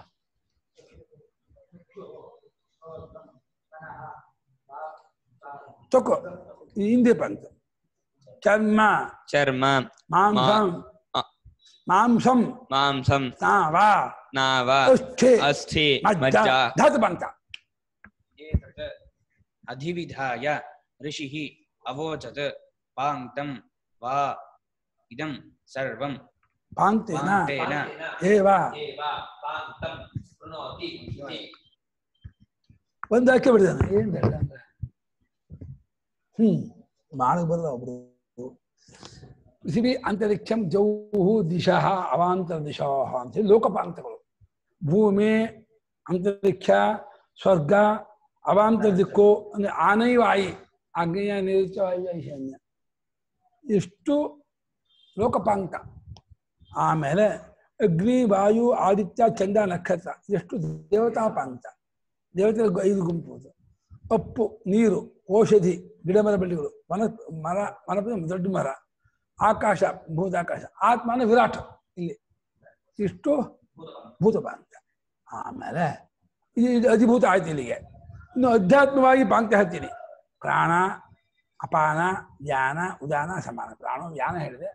ತಕೋ ಹಿಂದೆ ಪಂಕ್ತ. ಚರ್ಮ ಚರ್ಮ ಮಾಂಸಂ ಮಾಂಸಂ ಮಾಂಸಂ ನಾವ ನಾವ ಅಸ್ಥಿ ಅಸ್ಥಿ ಮಜ್ಜ ಮಜ್ಜ ಧಾತು ಪಂಕ್ತ. ಏತತ್ ಅಧಿವಿಧಾಯ ಋಷಿಃ ಅವೋಚತ್ ಪಾಂಕ್ತಂ ವಾ ಇದಂ ಸರ್ವಂ ಪಾಂಕ್ತೇನ ಪಾಂಕ್ತೇನ ಏವ ಏವ ಪಾಂಕ್ತಂ ಶೃಣೋತಿ ಇತಿ. ಒಂದು ವಾಕ್ಯ ಬಿಡಿದಾನೆ. ಏನ್ ಬೇಡ ಅಂದ್ರೆ ಹ್ಮ್ ಮಾಡಕ್ ಬರಲ್ಲ ಒಬ್ರು. ಪೃಥಿವಿ ಅಂತರಿಕ್ಷಂ ಜೌಹು ದಿಶಃ ಅವಾಂತರ ದಿಶಃ ಅಂತ ಹೇಳಿ ಲೋಕಪಾಂತಗಳು. ಭೂಮಿ ಅಂತರಿಕ್ಷ ಸ್ವರ್ಗ ಅವಾಂತರ ದಿಕ್ಕು ಅಂದ್ರೆ ಆನೈ ವಾಯಿ ಆಗ್ನೇಯ ನೈಋತ್ಯ ವಾಯು ಈಶಾನ್ಯ ಇಷ್ಟು ಲೋಕಪಾಂತ. ಆಮೇಲೆ ಅಗ್ನಿ ವಾಯು ಆದಿತ್ಯ ಚಂದ್ರ ನಕ್ಷತ್ರ ಎಷ್ಟು ದೇವತಾಪಾಂತ. ದೇವತೆ ಐದು ಗುಂಪು. ಅಪ್ಪು ನೀರು ಔಷಧಿ ಗಿಡ ಮರ ಬೆಳೆಗಳು ವನ ಮರ ವನ ದೊಡ್ಡ ಮರ ಆಕಾಶ ಭೂತಾಕಾಶ ಆತ್ಮನ ವಿರಾಟ್ ಇಲ್ಲಿ ಇಷ್ಟು ಭೂತಪಾಂತ. ಆಮೇಲೆ ಇದು ಅಧಿಭೂತ ಆಯ್ತು ಇಲ್ಲಿಗೆ. ಇನ್ನು ಅಧ್ಯಾತ್ಮವಾಗಿ ಪಾಂಕ್ತ ಹೇಳ್ತೀನಿ. ಪ್ರಾಣ ಅಪಾನ ಧ್ಯಾನ ಉದಾನ ಸಮಾನ. ಪ್ರಾಣ ಧ್ಯಾನ ಹೇಳಿದೆ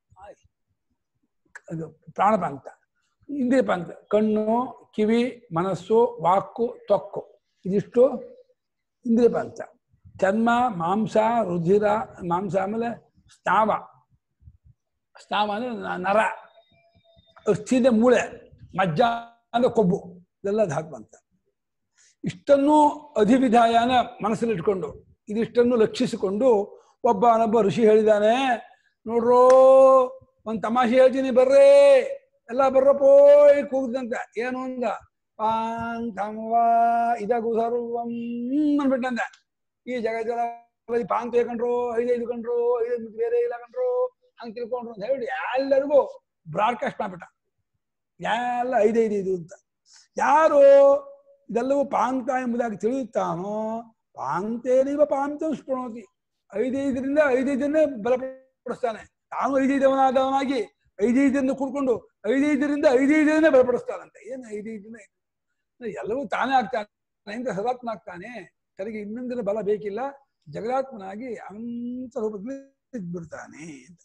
ಅದು ಪ್ರಾಣಪಾಂಕ್ತ. ಇಂದ್ರಿಯ ಪಾಂಕ್ತ ಕಣ್ಣು ಕಿವಿ ಮನಸ್ಸು ವಾಕು ತ್ವಕ್ಕು ಇದಿಷ್ಟು ಇಂದ್ರಿಯ ಪಾಂಕ್ತ. ಚರ್ಮ ಮಾಂಸ ರುಧಿರ ಮಾಂಸ ಆಮೇಲೆ ಸ್ನಾವ ಸ್ನಾವ ಅಂದ್ರೆ ನರ ಅಸ್ಥಿದೆ ಮೂಳೆ ಮಜ್ಜ ಅಂದ್ರೆ ಕೊಬ್ಬು ಇದೆಲ್ಲ ಧಾತು ಅಂತ. ಇಷ್ಟನ್ನು ಅಧಿವಿಧಾಯನ ಮನಸ್ಸಲ್ಲಿ ಇಟ್ಕೊಂಡು ಇದಿಷ್ಟನ್ನು ಲಕ್ಷಿಸಿಕೊಂಡು ಒಬ್ಬನೊಬ್ಬ ಋಷಿ ಹೇಳಿದಾನೆ, ನೋಡ್ರೋ ಒಂದ್ ತಮಾಷೆ ಹೇಳ್ತೀನಿ ಬರ್ರೇ ಎಲ್ಲ ಬರ್ರಪ್ಪೋ ಕೂಗ್ದಂತೆ. ಏನು ಅಂದ ಪಾಂಕ್ತಂವಾ ಇದಗು ಸರ್ವಂ ಅಂದ್ಬಿಟ್ಟಂತೆ. ಈ ಜಗತ್ತಲ್ಲಿ ಪಾಂಕ್ ಕಂಡ್ರು ಐದೈದು ಕಂಡ್ರು ಐದೈದು ಬೇರೆ ಇಲ್ಲ ಕಂಡ್ರು ಹಂಗೆ ತಿಳ್ಕೊಂಡ್ರು ಅಂತ ಹೇಳಿ ಎಲ್ಲರಿಗೂ ಬ್ರಾಡ್ಕಾಸ್ಟ್ ಮಾಡ್ಬಿಟ್ಟ. ಎಲ್ಲ ಐದೈದು ಇದು ಅಂತ. ಯಾರು ಇದೆಲ್ಲವೂ ಪಾಂಕ್ತ ಎಂಬುದಾಗಿ ತಿಳಿಯುತ್ತಾನೋ ಪಾಂಕ್ತೇನೀವ ಪಾಂಕ್ತಂ ಸ್ಪೃಣೋತಿ. ಐದೈದರಿಂದ ಐದೈದನ್ನೇ ಬಲಪಡಿಸ್ತಾನೆ. ತಾನು ಐದೈದವನಾದವನಾಗಿ ಐದೈದನ್ನು ಕೂಡ್ಕೊಂಡು ಐದೈದರಿಂದ ಐದೈದನ್ನೇ ಬಲಪಡಿಸ್ತಾನಂತೆ. ಏನು ಐದೈದನ್ನ ಎಲ್ಲವೂ ತಾನೇ ಆಗ್ತಾನೆ ಅಂತ ಸದಾತ್ಮ ಆಗ್ತಾನೆ. ತನಗೆ ಇನ್ನೊಂದಿನ ಬಲ ಬೇಕಿಲ್ಲ. ಜಗದಾತ್ಮನಾಗಿ ಅನಂತ ರೂಪದಲ್ಲಿ ಇದ್ಬಿಡ್ತಾನೆ ಅಂತ.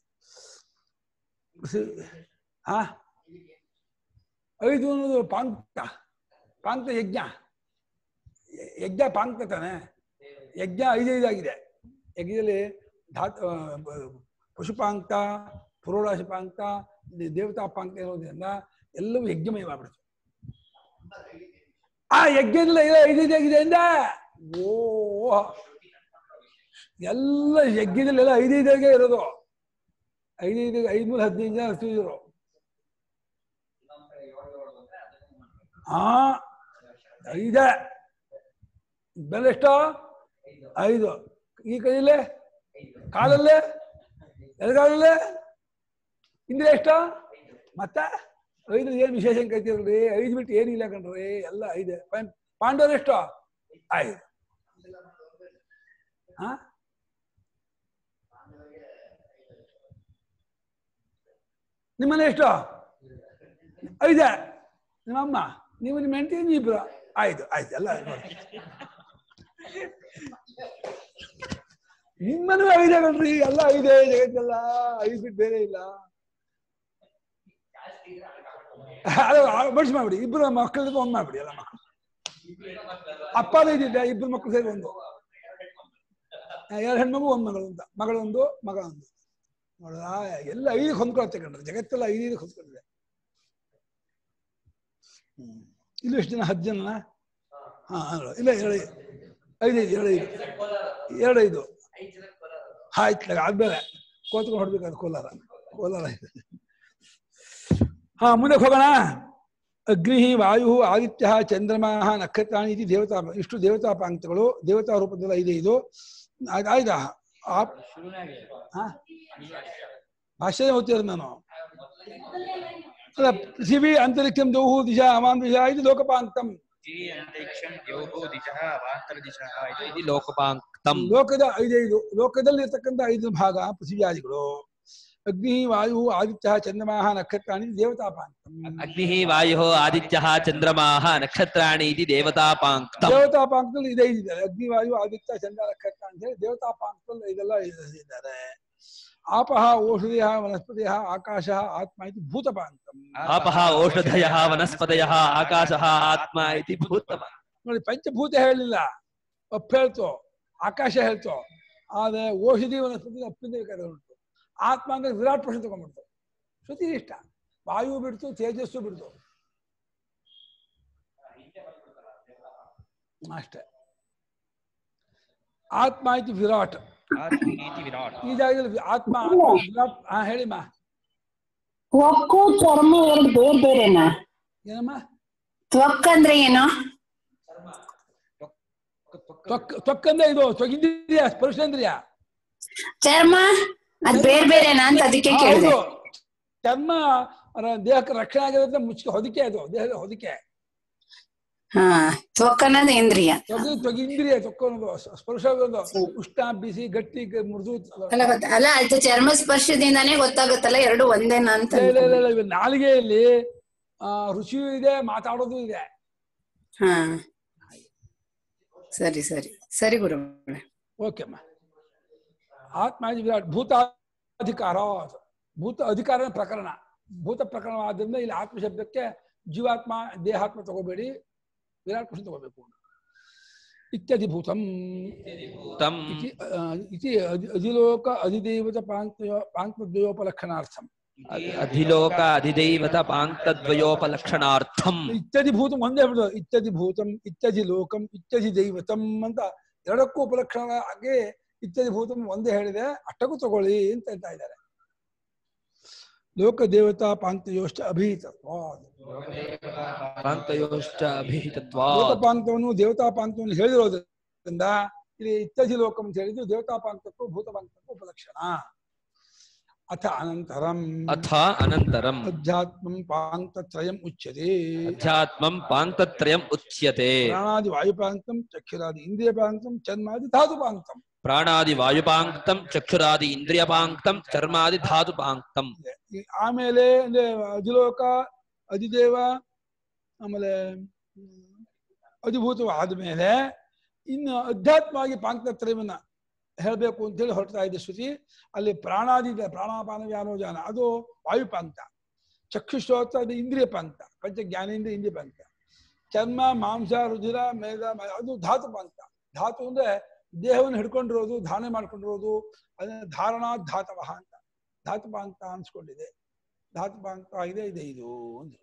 ಹಾ ಐದು ಅನ್ನೋದು ಪಾಂಕ್ತ. ಪಾಂಕ್ತ ಯಜ್ಞ ಯಜ್ಞ ಪಾಂಕ್ತ ತಾನೆ. ಯಜ್ಞ ಐದೈದಾಗಿದೆ. ಯಜ್ಞದಲ್ಲಿ ಧಾತು ಪಶುಪಾಂಕ್ತ ಪುರೋರಾಶಿ ಪಾಂಕ್ತ ದೇವತಾ ಪಾಂಕ್ತ ಇರೋದ್ರಿಂದ ಎಲ್ಲವೂ ಯಜ್ಞಮಯ ಮಾಡ್ಬಿಡ್ತು. ಆ ಯಜ್ಞದಲ್ಲಿ ಐದೈದಾಗಿದೆ ಅಂದ. ಓ ಎಲ್ಲ ಯಜ್ಞದಲ್ಲೆಲ್ಲ ಐದೈದಾಗೆ ಇರೋದು. ಐದೈದು ಐದ್ನೂರ ಹದಿನೈದು ಜನ ಅರ್ತಿದ್ರು. ಹಾ ಐದ ಬೆಲೆ ಎಷ್ಟ ಐದು. ಈ ಕೈಯಲ್ಲೇ ಕಾಲಲ್ಲೇ ಎಡಗಾಲಲ್ಲೇ ಇಂದ್ರೆ ಎಷ್ಟ ಮತ್ತೆ ಐದು. ಏನ್ ವಿಶೇಷ ಕೈತಿರಲ್ರಿ? ಐದು ಬಿಟ್ಟು ಏನಿಲ್ಲ ಕಣ್ರಿ, ಎಲ್ಲ ಐದು. ಪಾಂಡವರು ಎಷ್ಟು? ಐದು. ಹಾ ನಿಮ್ಮನೆ ಎಷ್ಟು? ಐದ. ನಿಮ್ಮಮ್ಮ ನೀವು ನಿಮ್ಮ ಹೆಂಡತಿ ಇಬ್ರು ಆಯ್ತು ಆಯ್ತು ಎಲ್ಲ ನಿಮ್ಮನೂ ಐದೇ ಕಣ್ರಿ, ಎಲ್ಲ ಐದೇ. ಜಗತ್ತೆಲ್ಲ ಐದು ಬಿಟ್ಟು ಬೇರೆ ಇಲ್ಲ. ಅದು ಬಡ್ಸ್ ಮಾಡ್ಬಿಡಿ. ಇಬ್ರು ಮಕ್ಕಳಿಗೆ ಒಂದು ಮಾಡ್ಬಿಡಿ. ಎಲ್ಲ ಮಕ್ಕಳು ಅಪ್ಪದ ಇದ್ದಿದ್ದೆ ಇಬ್ರು ಮಕ್ಕಳು ಸೇರಿ ಒಂದು. ಎರಡು ಹೆಣ್ಮಗು ಒಂದು ಮಗಳು ಅಂತ. ಮಗಳೊಂದು ಮಗ ಒಂದು. ನೋಡ್ದ ಎಲ್ಲ ಐದು ಹೊಂದ್ಕೊಳತ್ತೆ ಕಣ್ರಿ. ಜಗತ್ತೆಲ್ಲ ಐದೈದು ಹೊಂದ್ಕೊಂಡಿದೆ. ಹ್ಮ್ ಇಲ್ಲಿ ಎಷ್ಟು ಜನ? ಹತ್ತು ಜನ? ಹಾ ಇಲ್ಲ ಹೇಳಿ. ಐದೈದು ಎರಡೈದು ಎರಡೈದು ಆಯ್ತು ಆದ್ಮೇಲೆ ಕೋತ್ಕೊಂಡು ಹೊಡ್ಬೇಕಾದ್ರೆ ಕೋಲಾರ ಕೋಲಾರ ಹಾ ಮುಂದಕ್ಕೆ ಹೋಗೋಣ. ಅಗ್ನಿ ವಾಯು ಆದಿತ್ಯ ಚಂದ್ರಮ ನಕ್ಷತ್ರಾಣಿ ಇತಿ ದೇವತಾ ಇಷ್ಟು ದೇವತಾ ಪಾಂಕ್ತಗಳು ದೇವತಾ ರೂಪದಲ್ಲಿ ಐದೈದು ಆಯ್ತಾ. ಭಾಷೆ ಓದ್ತಿರೋದು ನಾನು. ಅಲ್ಲ ಪೃಥಿವಿ ಅಂತರಿಕ್ಷಂ ದೌಹು ದಿಶಾ ಅವಾಂ ದಿಶಾ ಇದು ಲೋಕಪಾಂಕ್ತಂ. ಲೋಕಪಾಂಕ್ತಂ ಲೋಕದ ಐದೈದು ಲೋಕದಲ್ಲಿ ಇರ್ತಕ್ಕಂಥ ಐದು ಭಾಗ ಪೃಥಿವ್ಯಾದಿಗಳು. ಅಗ್ನಿ ವಾಯು ಆದಿತ್ಯ ಚಂದ್ರಮಾಹ ನಕ್ಷತ್ರಾಣಿ ದೇವತಾಪಾಂಕ್ತಂ. ಅಗ್ನಿ ವಾಯು ಆದಿತ್ಯ ಚಂದ್ರಮಾಹ ನಕ್ಷತ್ರಾಣಿ ಇತಿ ದೇವತಾಪಾಂಕ್ತಂ. ದೇವತಾಪಾಂಕ್ತದಲ್ಲಿ ಇದೈದು ಇದ್ದಾರೆ. ಅಗ್ನಿ ವಾಯು ಆದಿತ್ಯ ಚಂದ್ರ ನಕ್ಷತ್ರ ಅಂತ ಹೇಳಿ ದೇವತಾಪಾಂಕ್ತದಲ್ಲಿ ಇದೆಲ್ಲ ಇದ್ದಾರೆ. ಆಪಹ ಓಷಧಯ ವನಸ್ಪತಿಯ ಆಕಾಶ ಆತ್ಮ ಇತಿ ಭೂತಪಾಂಕ್ತಂ. ಆಪಹ ಓಷಧಯ ವನಸ್ಪತಯ ಆಕಾಶ ಆತ್ಮ ಇತಿ ಭೂತಪಾಂಕ್ತಂ. ನೋಡಿ ಪಂಚಭೂತ ಹೇಳಲಿಲ್ಲ, ಅಪ್ಪ ಹೇಳ್ತೋ ಆಕಾಶ ಹೇಳ್ತೋ. ಆದ್ರೆ ಓಷಧಿ ವನಸ್ಪತಿ ಅಪ್ಪಿಂದ ಬೇಕಾದ್ರೆ ಉಂಟು. ಆತ್ಮ ಅಂದ್ರೆ ವಿರಾಟ್ ಪುರುಷ ತಗೊಂಡ್ಬಿಡ್ತು. ಶ್ರುತಿ ಇಷ್ಟ ವಾಯು ಬಿಡ್ತು ತೇಜಸ್ಸು ಬಿಡ್ತು ಅಷ್ಟೇ. ಆತ್ಮ ಇತಿ ವಿರಾಟ್. ಈ ಜಾಗದಲ್ಲಿ ಆತ್ಮ ವಿರಾಟ್. ಹಾ ಹೇಳಿಮ್ಮ. ತ್ವಕ್ಕು ಚರ್ಮ ಎರಡು ಬೇರೆ ಬೇರೆನಾ? ಏನಮ್ಮ ತ್ವಕ್ ಅಂದ್ರೆ ಏನು? ತ್ವಕ್ ತ್ವಕ್ಕಂದ್ರೆ ಇದು ತ್ವಗಿಂದ್ರಿಯ ಸ್ಪರ್ಶೇಂದ್ರಿಯ. ಚರ್ಮ ಅದ್ ಬೇರೆ ಬೇರೆನಾ ಅಂತ ಅದಕ್ಕೆ ಕೇಳಿದೆ. ಚರ್ಮ ದೇಹಕ್ಕೆ ರಕ್ಷಣೆ ಆಗಿರೋದ್ರಿಂದ ಮುಚ್ಚಿಗೆ ಹೊದಿಕೆ, ಅದು ದೇಹದ ಹೊದಿಕೆ. ಹಾ ತ್ವಕ್ ಅನ್ನೋದು ಇಂದ್ರಿಯ. ತ್ವಗಿ ತ್ವಗಿಂದ್ರಿಯ ತ್ವಕ್ ಅನ್ನೋದು ಸ್ಪರ್ಶ ಉಷ್ಣ ಬಿಸಿ ಗಟ್ಟಿ ಮೃದು. ಅಲ್ಲ ಅಲ್ಲ ಅದು ಚರ್ಮ ಸ್ಪರ್ಶದಿಂದಾನೇ ಗೊತ್ತಾಗುತ್ತಲ್ಲ ಎರಡು ಒಂದೇನಾ ಅಂತ. ನಾಲಿಗೆಯಲ್ಲಿ ಆ ರುಚಿಯೂ ಇದೆ ಮಾತಾಡೋದು ಇದೆ. ಹಾ ಸರಿ ಸರಿ ಸರಿ ಗುರು. ಓಕೆಮ್ಮ. ಆತ್ಮ ವಿರಾಟ್. ಭೂತಾಧಿಕಾರ ಭೂತ ಅಧಿಕಾರ ಪ್ರಕರಣ ಭೂತ ಪ್ರಕರಣ ಆದ್ದರಿಂದ ಇಲ್ಲಿ ಆತ್ಮ ಶಬ್ದಕ್ಕೆ ಜೀವಾತ್ಮ ದೇಹಾತ್ಮ ತಗೋಬೇಡಿ, ವಿರಾಟ್ ಪುರುಷ ತಗೋಬೇಕು. ಇತ್ಯಧಿಭೂತಂ ಇತಿ ಅಧಿಲೋಕ ಅಧಿದೈವತ ಪಾಂಕ್ತಯೋ ಪಾಂಕ್ತದ್ವಯೋಪಲಕ್ಷಣಾರ್ಥಂ. ಅಧಿಲೋಕ ಅಧಿದೈವತ ಪಾಂಕ್ತದ್ವಯೋಪಲಕ್ಷಣಾರ್ಥಂ. ಇತ್ಯಧಿಭೂತಂ ಒಂದೇ ಬಿಡೋದು. ಇತ್ಯಧಿಭೂತಂ ಇತ್ಯಧಿಲೋಕಂ ಇತ್ಯಧಿದೈವತಂ ಅಂತ ಎರಡಕ್ಕೂ ಉಪಲಕ್ಷಣ ಆಗಿ ಇತ್ಯಧಿಭೂತಂ ಒಂದೇ ಹೇಳಿದೆ. ಅಷ್ಟಕ್ಕೂ ತಗೊಳ್ಳಿ ಅಂತ ಹೇಳ್ತಾ ಇದ್ದಾರೆ. ಲೋಕ ದೇವತಾ ಪಾಂಕ್ತಯೋಶ್ಚ ಅಭಿಹಿತತ್ವಾತ್. ಲೋಕಪಾಂಕ್ತವನ್ನು ದೇವತಾ ಪಾಂಕ್ತವನ್ನು ಹೇಳಿರೋದ್ರಿಂದ ಇಲ್ಲಿ ಇತ್ಯಧಿ ಲೋಕಂ ಅಂತ ಹೇಳಿದ್ದು ದೇವತಾ ಪಾಂಕ್ತಕ್ಕೂ ಭೂತ ಪಾಂಕ್ತಕ್ಕೂ ಉಪಲಕ್ಷಣ. ಅಥ ಅನಂತರಂ ಅಥ ಅನಂತರಂ ಅಧ್ಯಾತ್ಮಂ ಪಾಂಕ್ತತ್ರಯಂ ಉಚ್ಯತೆ. ಅಧ್ಯಾತ್ಮಂ ಪಾಂಕ್ತತ್ರಯಂ ಉಚ್ಯತೆ. ಪ್ರಾಣಾದಿ ವಾಯುಪಾಂಕ್ತಂ ಚಕ್ಷುರಾದಿ ಇಂದ್ರಿಯಪಾಂಕ್ತಂ ಚರ್ಮಾದಿ ಧಾತುಪಾಂಕ್ತಂ. ಪ್ರಾಣಾದಿ ವಾಯುಪಾಂಕ್ತಂ ಚಕ್ಷುರಾದಿ ಇಂದ್ರಿಯಪಾಂಕ್ತಂ ಚರ್ಮಾದಿ ಧಾತುಪಾಂಕ್ತಂ. ಆಮೇಲೆ ಅಂದ್ರೆ ಅಧಿಲೋಕ ಅಧಿದೇವ ಆಮೇಲೆ ಅಧಿಭೂತ ಆದ್ಮೇಲೆ ಇನ್ನು ಅಧ್ಯಾತ್ಮವಾಗಿ ಪಾಂಕ್ತತ್ರಯವನ್ನ ಹೇಳಬೇಕು ಅಂತೇಳಿ ಹೊರಡ್ತಾ ಇದೆ ಶ್ರುತಿ. ಅಲ್ಲಿ ಪ್ರಾಣಾದಿ ಪ್ರಾಣಾಪಾನ ವ್ಯಾನೋಜಾನ ಅದು ವಾಯುಪಾಂಕ್ತ. ಚಕ್ಷುಶ್ರೋತ್ರ ಅದು ಇಂದ್ರಿಯ ಪಾಂಕ್ತ, ಪಂಚ ಜ್ಞಾನೇಂದ್ರಿಯ ಇಂದ್ರಿಯ ಪಾಂಕ್ತ. ಚರ್ಮ ಮಾಂಸ ರುಧಿರ ಮೇಧ ಅದು ಧಾತು ಪಾಂಕ್ತ. ಧಾತು ಅಂದ್ರೆ ದೇಹವನ್ನು ಹಿಡ್ಕೊಂಡಿರೋದು, ಧಾರಣೆ ಮಾಡ್ಕೊಂಡಿರೋದು. ಅದನ್ನ ಧಾರಣಾ ಧಾತವಹ ಅಂತ ಧಾತುಪಾಂಕ್ತ ಅನ್ಸ್ಕೊಂಡಿದೆ. ಧಾತುಪಾಂಕ್ತ ಆಗಿದೆ ಇದೆ ಇದು ಅಂದ್ರೆ.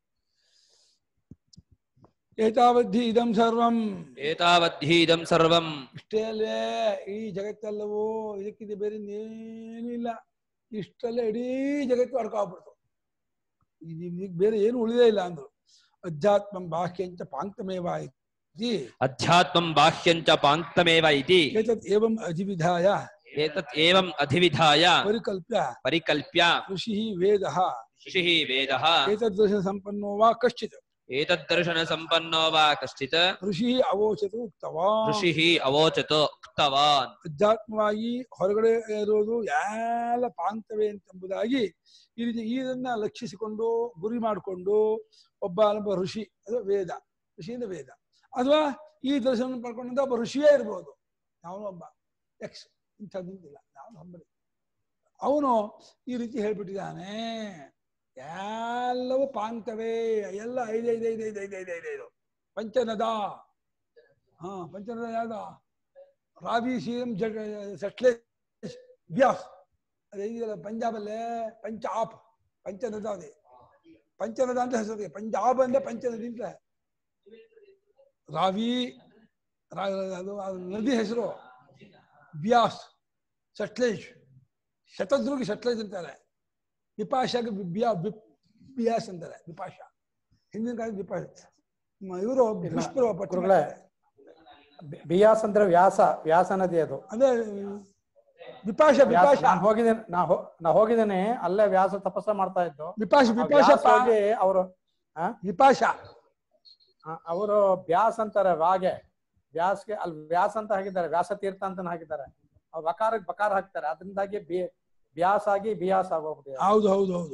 ಏತಾವದ್ಧಿ ಇದಂ ಸರ್ವಂ ಏತಾವದ್ಧಿ ಇದಂ ಸರ್ವಂ. ಇಷ್ಟೇ ಅಲ್ಲೇ ಈ ಜಗತ್ತೆಲ್ಲವೂ, ಇದಕ್ಕಿದೆ ಬೇರೆ ಏನೂ ಇಲ್ಲ. ಇಷ್ಟಲ್ಲೇ ಇಡೀ ಜಗತ್ತು ಅಡ್ಕಾಗ್ಬಿಡ್ತು. ಇದಕ್ಕೆ ಬೇರೆ ಏನು ಉಳಿದೇ ಇಲ್ಲ ಅಂದ್ರು. ಅಧ್ಯಾತ್ಮಂ ಬಾಹ್ಯಂಚ ಪಾಂಕ್ತಮೇವ ಇತಿ. ಅಧ್ಯಾತ್ಮಂ ಬಾಹ್ಯಂಚ ಪಾಂಕ್ತಮೇವ ಇತಿ. ಏತತ್ ಏವಂ ಅಧಿವಿಧಾಯ ಏತತ್ ಏವಂ ಅಧಿವಿಧಾಯ ಪರಿಕಲ್ಪ್ಯ ಪರಿಕಲ್ಪ್ಯ ಋಷಿಃ ವೇದಃ ಋಷಿಃ ವೇದಃ ಏತದೃಶ ಸಂಪನ್ನೋ ವಾ ಕಶ್ಚಿತ್ ಏತದ್ದರ್ಶನ ಸಂಪನ್ನೋ ವಾ ಕಶ್ಚಿತ್ ಋಷಿಃ ಅವೋಚತು ಉಕ್ತವಾನ್. ಋಷಿಃ ಅವೋಚತು ಉಕ್ತವಾನ್. ಅಧ್ಯಾತ್ಮವಾಗಿ ಹೊರಗಡೆ ಇರೋದು ಎಲ್ಲ ಪಾಂಕ್ತವೇ ಎಂಬುದಾಗಿ ಈ ರೀತಿ ಇದನ್ನ ಲಕ್ಷಿಸಿಕೊಂಡು ಗುರಿ ಮಾಡಿಕೊಂಡು ಒಬ್ಬ ಒಬ್ಬ ಋಷಿ, ಅದು ವೇದ, ಋಷಿಯಿಂದ ವೇದ. ಅಥವಾ ಈ ದರ್ಶನ ಪಡ್ಕೊಂಡ ಒಬ್ಬ ಋಷಿಯೇ ಇರ್ಬೋದು. ಅವನು ಒಬ್ಬ ಎಕ್ಸ್ ಇಂಥದ್ದಿಲ್ಲ, ನಾವು ಹಂಬಲಿ. ಅವನು ಈ ರೀತಿ ಹೇಳ್ಬಿಟ್ಟಿದ್ದಾನೆ. ಎಲ್ಲವೂ ಪಾಂಕ್ತವೇ, ಎಲ್ಲ ಐದು ಐದು ಐದು ಐದು ಐದು ಐದು ಐದು ಐದು ಪಂಚನದ. ಹಾ ಪಂಚನದ ಯಾವ್ದ? ರಾವಿ ಸೀರಂ ಸಟ್ಲೆ ಬ್ಯಾಸ್ ಅದೈದಲ್ಲ ಪಂಜಾಬಲ್ಲೇ. ಪಂಚ ಆಪ್ ಪಂಚನದ ಅದೇ ಪಂಚನದ ಅಂತ ಹೆಸರು. ಪಂಜಾಬ್ ಅಂದ್ರೆ ಪಂಚನದಿ ಅಂತ. ರಾವಿ ಅದು ಅದು ನದಿ ಹೆಸರು ಬ್ಯಾಸ್, ಸಟ್ಲೇಜ್. ಶತದ್ರುಗಿ ಸಟ್ಲೇಜ್ ಅಂತಾರೆ. ವಿಪಾಶಾಗೆ ಬಿಯಾ ಬಿಯಾಸ್ ಅಂತಾರೆ. ವಿಪಾಶ ಹಿಂದಿನ ಕಾಲದ ವಿಪಾಶ. ಇವರು ಗುರುಗಳೇ, ಬಿಯಾಸ್ ಅಂದ್ರೆ ವ್ಯಾಸ, ವ್ಯಾಸ ನದಿ ಅದು. ಅದೇ ವಿಪಾಶ. ವಿಪಾಶ ನಾನು ಹೋಗಿದ್ದೇನೆ, ನಾ ನಾ ಹೋಗಿದ್ದೇನೆ ಅಲ್ಲೇ. ವ್ಯಾಸ ತಪಸ್ಸ ಮಾಡ್ತಾ ಇದ್ದು. ವಿಪಾಶ ವಿಪಾಶ ಅವರು ವಿಪಾಶ ಅವರು ಬ್ಯಾಸ್ ಅಂತಾರೆ. ವಾಗೆ ವ್ಯಾಸ್ಗೆ ಅಲ್ಲಿ ವ್ಯಾಸ ಅಂತ ಹಾಕಿದ್ದಾರೆ, ವ್ಯಾಸ ತೀರ್ಥ ಅಂತ ಹಾಕಿದ್ದಾರೆ. ವಕಾರಕ್ಕೆ ಬಕಾರ ಹಾಕ್ತಾರೆ, ಅದರಿಂದಾಗಿ ಬಿ ಬ್ಯಾಸ್ ಆಗಿ ಬಿಯಾಸ್ ಆಗೋಗ್ಬಿಟ್ಟಿದೆ. ಹೌದು ಹೌದು ಹೌದು.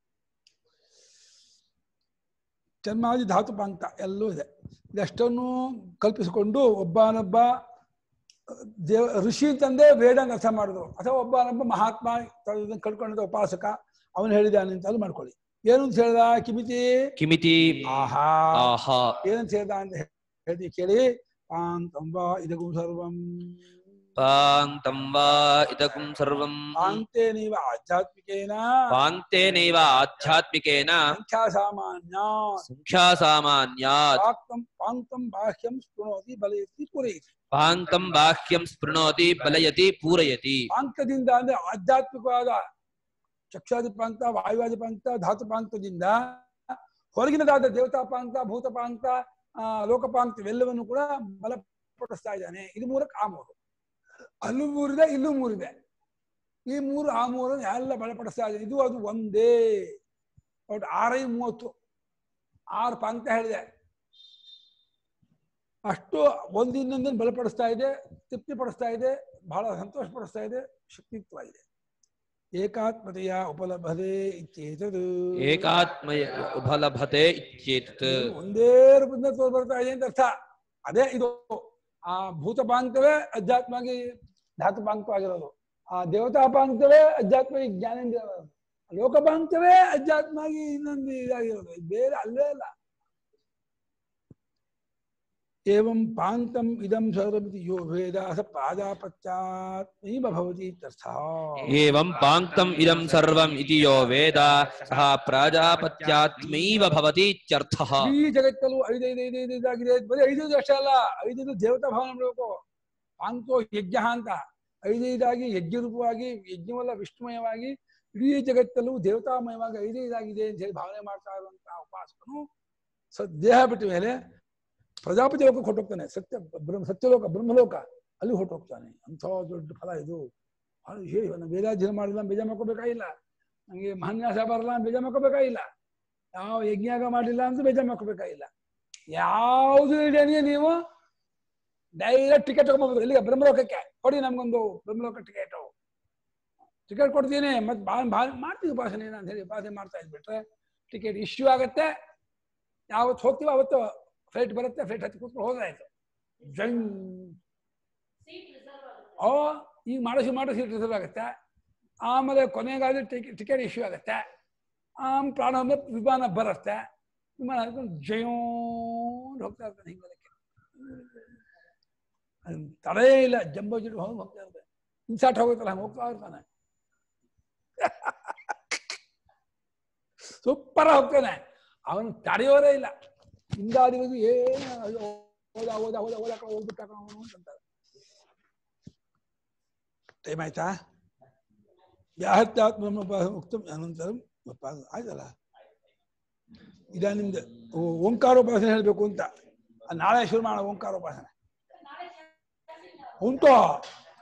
ಜನ್ಮಾದಿ ಧಾತುಪಾಂತ ಎಲ್ಲೂ ಇದೆ. ಇದಷ್ಟನ್ನು ಕಲ್ಪಿಸಿಕೊಂಡು ಒಬ್ಬನೊಬ್ಬ ದೇವ ಋಷಿ ತಂದೆ ವೇದಾಂತ ಅರ್ಥ ಮಾಡಿದ್ರು, ಅಥವಾ ಒಬ್ಬನೊಬ್ಬ ಮಹಾತ್ಮ ಕಳ್ಕೊಂಡಿದ್ದ ಉಪಾಸಕ ಅವನು ಹೇಳಿದಾನೆ ಅಂತ ಅದು ಮಾಡ್ಕೊಳ್ಳಿ. ಏನು ಅಂತ ಹೇಳ್ದ? ಕಿಮಿತಿ ಕಿಮಿತಿ ಆಹಾ ಆಹಾ ಏನಂತ ಹೇಳ್ದ ಅಂತ ಹೇಳಿ ಕೇಳಿ. ಪಾಂತಂ ವಾ ಇದಗು ಸರ್ವಂ ಪಾಂತಂ ವಾ ಇದಕಂ ಸರ್ವಂ ಪಾಂತೇನೈವ ಆಧ್ಯಾತ್ಮಿಕೇನ ಪಾಂತೇನೈವ ಆಧ್ಯಾತ್ಮಿಕೇನ ಸಂಖ್ಯಾ ಸಾಮಾನ್ಯಾತ್ ಸಂಖ್ಯಾ ಸಾಮಾನ್ಯಾತ್ ಪಾಂತಂ ಪಾಂತಂ ಬಾಹ್ಯಂ ಸ್ಪೃಣೋತಿ ಬಲಯತಿ ಪೂರಯತಿ. ಪಾಂತಂ ಬಾಹ್ಯಂ ಸ್ಪೃಣೋತಿ ಬಲಯತಿ ಪೂರಯತಿ. ಪಾಂಕದಿಂದ ಅಂದ್ರೆ ಆಧ್ಯಾತ್ಮಿಕವಾದ ಚಕ್ಷಾದಿ ಪಾಂಕ, ವಾಯುವಾದಿ ಪಾಂಕ, ಧಾತು ಪಾಂಕದಿಂದ ಹೊರಗಿನದಾದ ದೇವತಾ ಪಾಂಕ, ಭೂತ ಪಾಂಕ, ಆ ಲೋಕಪಾಂಕ ಇವೆಲ್ಲವನ್ನು ಕೂಡ ಬಲಪಡಿಸ್ತಾ ಇದ್ದಾನೆ. ಇದು ಮೂರಕ್ಕೆ ಆ ಮೂರು, ಅಲ್ಲೂ ಮೂರಿದೆ ಇಲ್ಲೂ ಮೂರಿದೆ. ಈ ಮೂರು ಆ ಮೂರನ್ನು ಎಲ್ಲ ಬಲಪಡಿಸ್ತಾ ಇದ್ದಾನೆ. ಇದು ಅದು ಒಂದೇ. ಒಟ್ಟು ಆರೈ ಮೂವತ್ತು ಆರು ಪಾಂಕ ಹೇಳಿದೆ. ಅಷ್ಟು ಒಂದಿನೊಂದನ್ನು ಬಲಪಡಿಸ್ತಾ ಇದೆ, ತೃಪ್ತಿ ಪಡಿಸ್ತಾ ಇದೆ, ಬಹಳ ಸಂತೋಷ ಪಡಿಸ್ತಾ ಇದೆ, ಶಕ್ತಿಯುತವಾಗಿದೆ. ಏಕಾತ್ಮತೆಯ ಉಪಲಭತೆ ಇತ್ಯೇತದ್. ಏಕಾತ್ಮಯ ಉಪಲಭತೆ ಇತ್ಯೇತದ್. ಒಂದೇ ರೂಪದಿಂದ ತೋರ್ ಬರ್ತಾ ಇದೆ ಅಂತ ಅರ್ಥ. ಅದೇ ಇದು ಆ ಭೂತಪಾಂಕವೇ ಅಧ್ಯಾತ್ಮವಾಗಿ ಧಾತುಪಾಂಕವಾಗಿರೋದು, ಆ ದೇವತಾಪಾಂಕವೇ ಅಧ್ಯಾತ್ಮವಾಗಿ ಜ್ಞಾನೇಂದ್ರ ಇರೋದು, ಲೋಕಪಾಂಕವೇ ಅಧ್ಯಾತ್ಮವಾಗಿ ಇನ್ನೊಂದು ಇದಾಗಿರೋದು. ಬೇರೆ ಅಲ್ಲೇ ಇಲ್ಲ. ಏವಂ ಪಾಂತಂ ಇದಂ ಸರ್ವಮಿತಿ ಯೋ ವೇದ ಸ ಪ್ರಾಜಾಪತ್ಯಾತ್ಮೈವ ಭವತಿ ಇತ್ಯರ್ಥಃ. ಏವಂ ಪಾಂಕ್ತಂ ಇದಂ ಸರ್ವಂ ಇತಿ ಯೋ ವೇದ ಸಹ ಪ್ರಾಜಾಪತ್ಯಾತ್ಮೈವ ಭವತಿ ಇತ್ಯರ್ಥಃ. ಈ ಜಗತ್ತಲ್ಲೂ ಐದೈದು ಐದೈದು ಇದಾಗಿದೆ. ಬರೀ ಐದೈದು ಅಷ್ಟೇ ಅಲ್ಲ, ಐದೈದು ದೇವತಾ ಭಾವನೆ ಮಾಡಬೇಕು. ಪಾಂಕೋ ಯಜ್ಞ ಅಂತ ಐದೈದಾಗಿ ಯಜ್ಞರೂಪವಾಗಿ, ಯಜ್ಞವಲ್ಲ ವಿಷ್ಣುಮಯವಾಗಿ ಇಡೀ ಜಗತ್ತಲ್ಲೂ ದೇವತಾಮಯವಾಗಿ ಐದೈದಾಗಿದೆ ಅಂತ ಹೇಳಿ ಭಾವನೆ ಮಾಡ್ತಾ ಇರುವಂತಹ ಉಪಾಸಕನು ಸ ದೇಹ ಬಿಟ್ಟ ಮೇಲೆ ಪ್ರಜಾಪತಿ ಲೋಕಕ್ಕೆ ಹೊಟ್ಟೋಗ್ತಾನೆ. ಸತ್ಯ ಬ್ರಹ್ಮ ಸತ್ಯಲೋಕ ಬ್ರಹ್ಮಲೋಕ ಅಲ್ಲಿ ಹೊಟ್ಟೋಗ್ತಾನೆ. ಅಂಥ ದೊಡ್ಡ ಫಲ ಇದು. ಭಾಳ ವಿಶೇಷ. ನಾನು ವೇದಾಧ್ಯಯನ ಮಾಡಿಲ್ಲ, ಬೇಜ ಮಾಡ್ಕೋಬೇಕಾಗಿಲ್ಲ. ನನಗೆ ಮಹಾನ್ಯಾಸ ಬರಲ್ಲ, ಬೇಜ ಮಾಡ್ಕೋಬೇಕಾಗಿಲ್ಲ. ಯಾವ ಯಜ್ಞಾಗ ಮಾಡಿಲ್ಲ ಅಂತ ಬೇಜ ಮಾಡ್ಕೋಬೇಕಾಗಿಲ್ಲ. ಯಾವುದು ಇಡೇನೆ ನೀವು ಡೈರೆಕ್ಟ್ ಟಿಕೆಟ್ ತಗೊಂಡ್ಬೋದು ಇಲ್ಲಿಗೆ ಬ್ರಹ್ಮಲೋಕಕ್ಕೆ. ಕೊಡಿ ನಮ್ಗೊಂದು ಬ್ರಹ್ಮಲೋಕ ಟಿಕೆಟು. ಟಿಕೆಟ್ ಕೊಡ್ತೀನಿ, ಮತ್ತೆ ಬಾ ಬಾ ಮಾಡ್ತೀವಿ ಉಪಾಸನೆ ಅಂತ ಹೇಳಿ ಉಪಾಸನೆ ಮಾಡ್ತಾ ಇದ್ಬಿಟ್ರೆ ಟಿಕೆಟ್ ಇಶ್ಯೂ ಆಗತ್ತೆ. ಯಾವತ್ತು ಹೋಗ್ತೀವಿ ಅವತ್ತು ಫ್ಲೈಟ್ ಬರುತ್ತೆ, ಫ್ಲೈಟ್ ಹತ್ತಿ ಕೂತ್ಕೊಂಡು ಹೋದಾಯ್ತು. ಜಂಗ್ ಓ ಈಗ ಮಾಡಿಸಿ ಮಾಡಿ ಸೀಟ್ ರಿಸರ್ವ್ ಆಗುತ್ತೆ. ಆಮೇಲೆ ಕೊನೆಗಾದ್ರೆ ಟಿಕೆಟ್ ಟಿಕೆಟ್ ಇಶ್ಯೂ ಆಗುತ್ತೆ. ಆಮ್ ಪ್ರಾಣ ವಿಮಾನ ಬರುತ್ತೆ. ವಿಮಾನ ಹಾಕೊಂಡು ಜಯೋಂಡ್ ಹೋಗ್ತಾ ಇರ್ತಾನೆ. ಹಿಂಗೋದಕ್ಕೆ ತಡೇ ಇಲ್ಲ. ಜಂಬೋ ಜಿಡ್ ಹೋಗಿ ಹೋಗ್ತಾ ಇರ್ತಾನೆ. ಇನ್ಸಾಟ್ ಹೋಗುತ್ತಲ್ಲ ಹಂಗೆ ಹೋಗ್ತಾ ಇರ್ತಾನೆ. ಸೂಪರ್ ಹೋಗ್ತಾನೆ. ಅವನು ತಡೆಯೋರೇ ಇಲ್ಲ. ಹಿಂದಾದಿಗಳು ಏನು ಹೋದ ಹೋದ ಹೋದ ಹೋದ ಹೋಗ್ಬಿಟ್ಟ ಅಂತಾರೆ. ಟೈಮ್ ಆಯ್ತಾ? ಯಾಹತ್ಯಾತ್ಮ ಉಕ್ತಂ ಅನಂತರಂ ಆಯ್ತಲ್ಲ. ಇದ ನಿಮ್ದು ಓಂಕಾರೋಪಾಸನೆ ಹೇಳ್ಬೇಕು ಅಂತ ನಾಳೆ ಶುರು ಮಾಡೋ. ಓಂಕಾರೋಪಾಸನೆ ಉಂಟು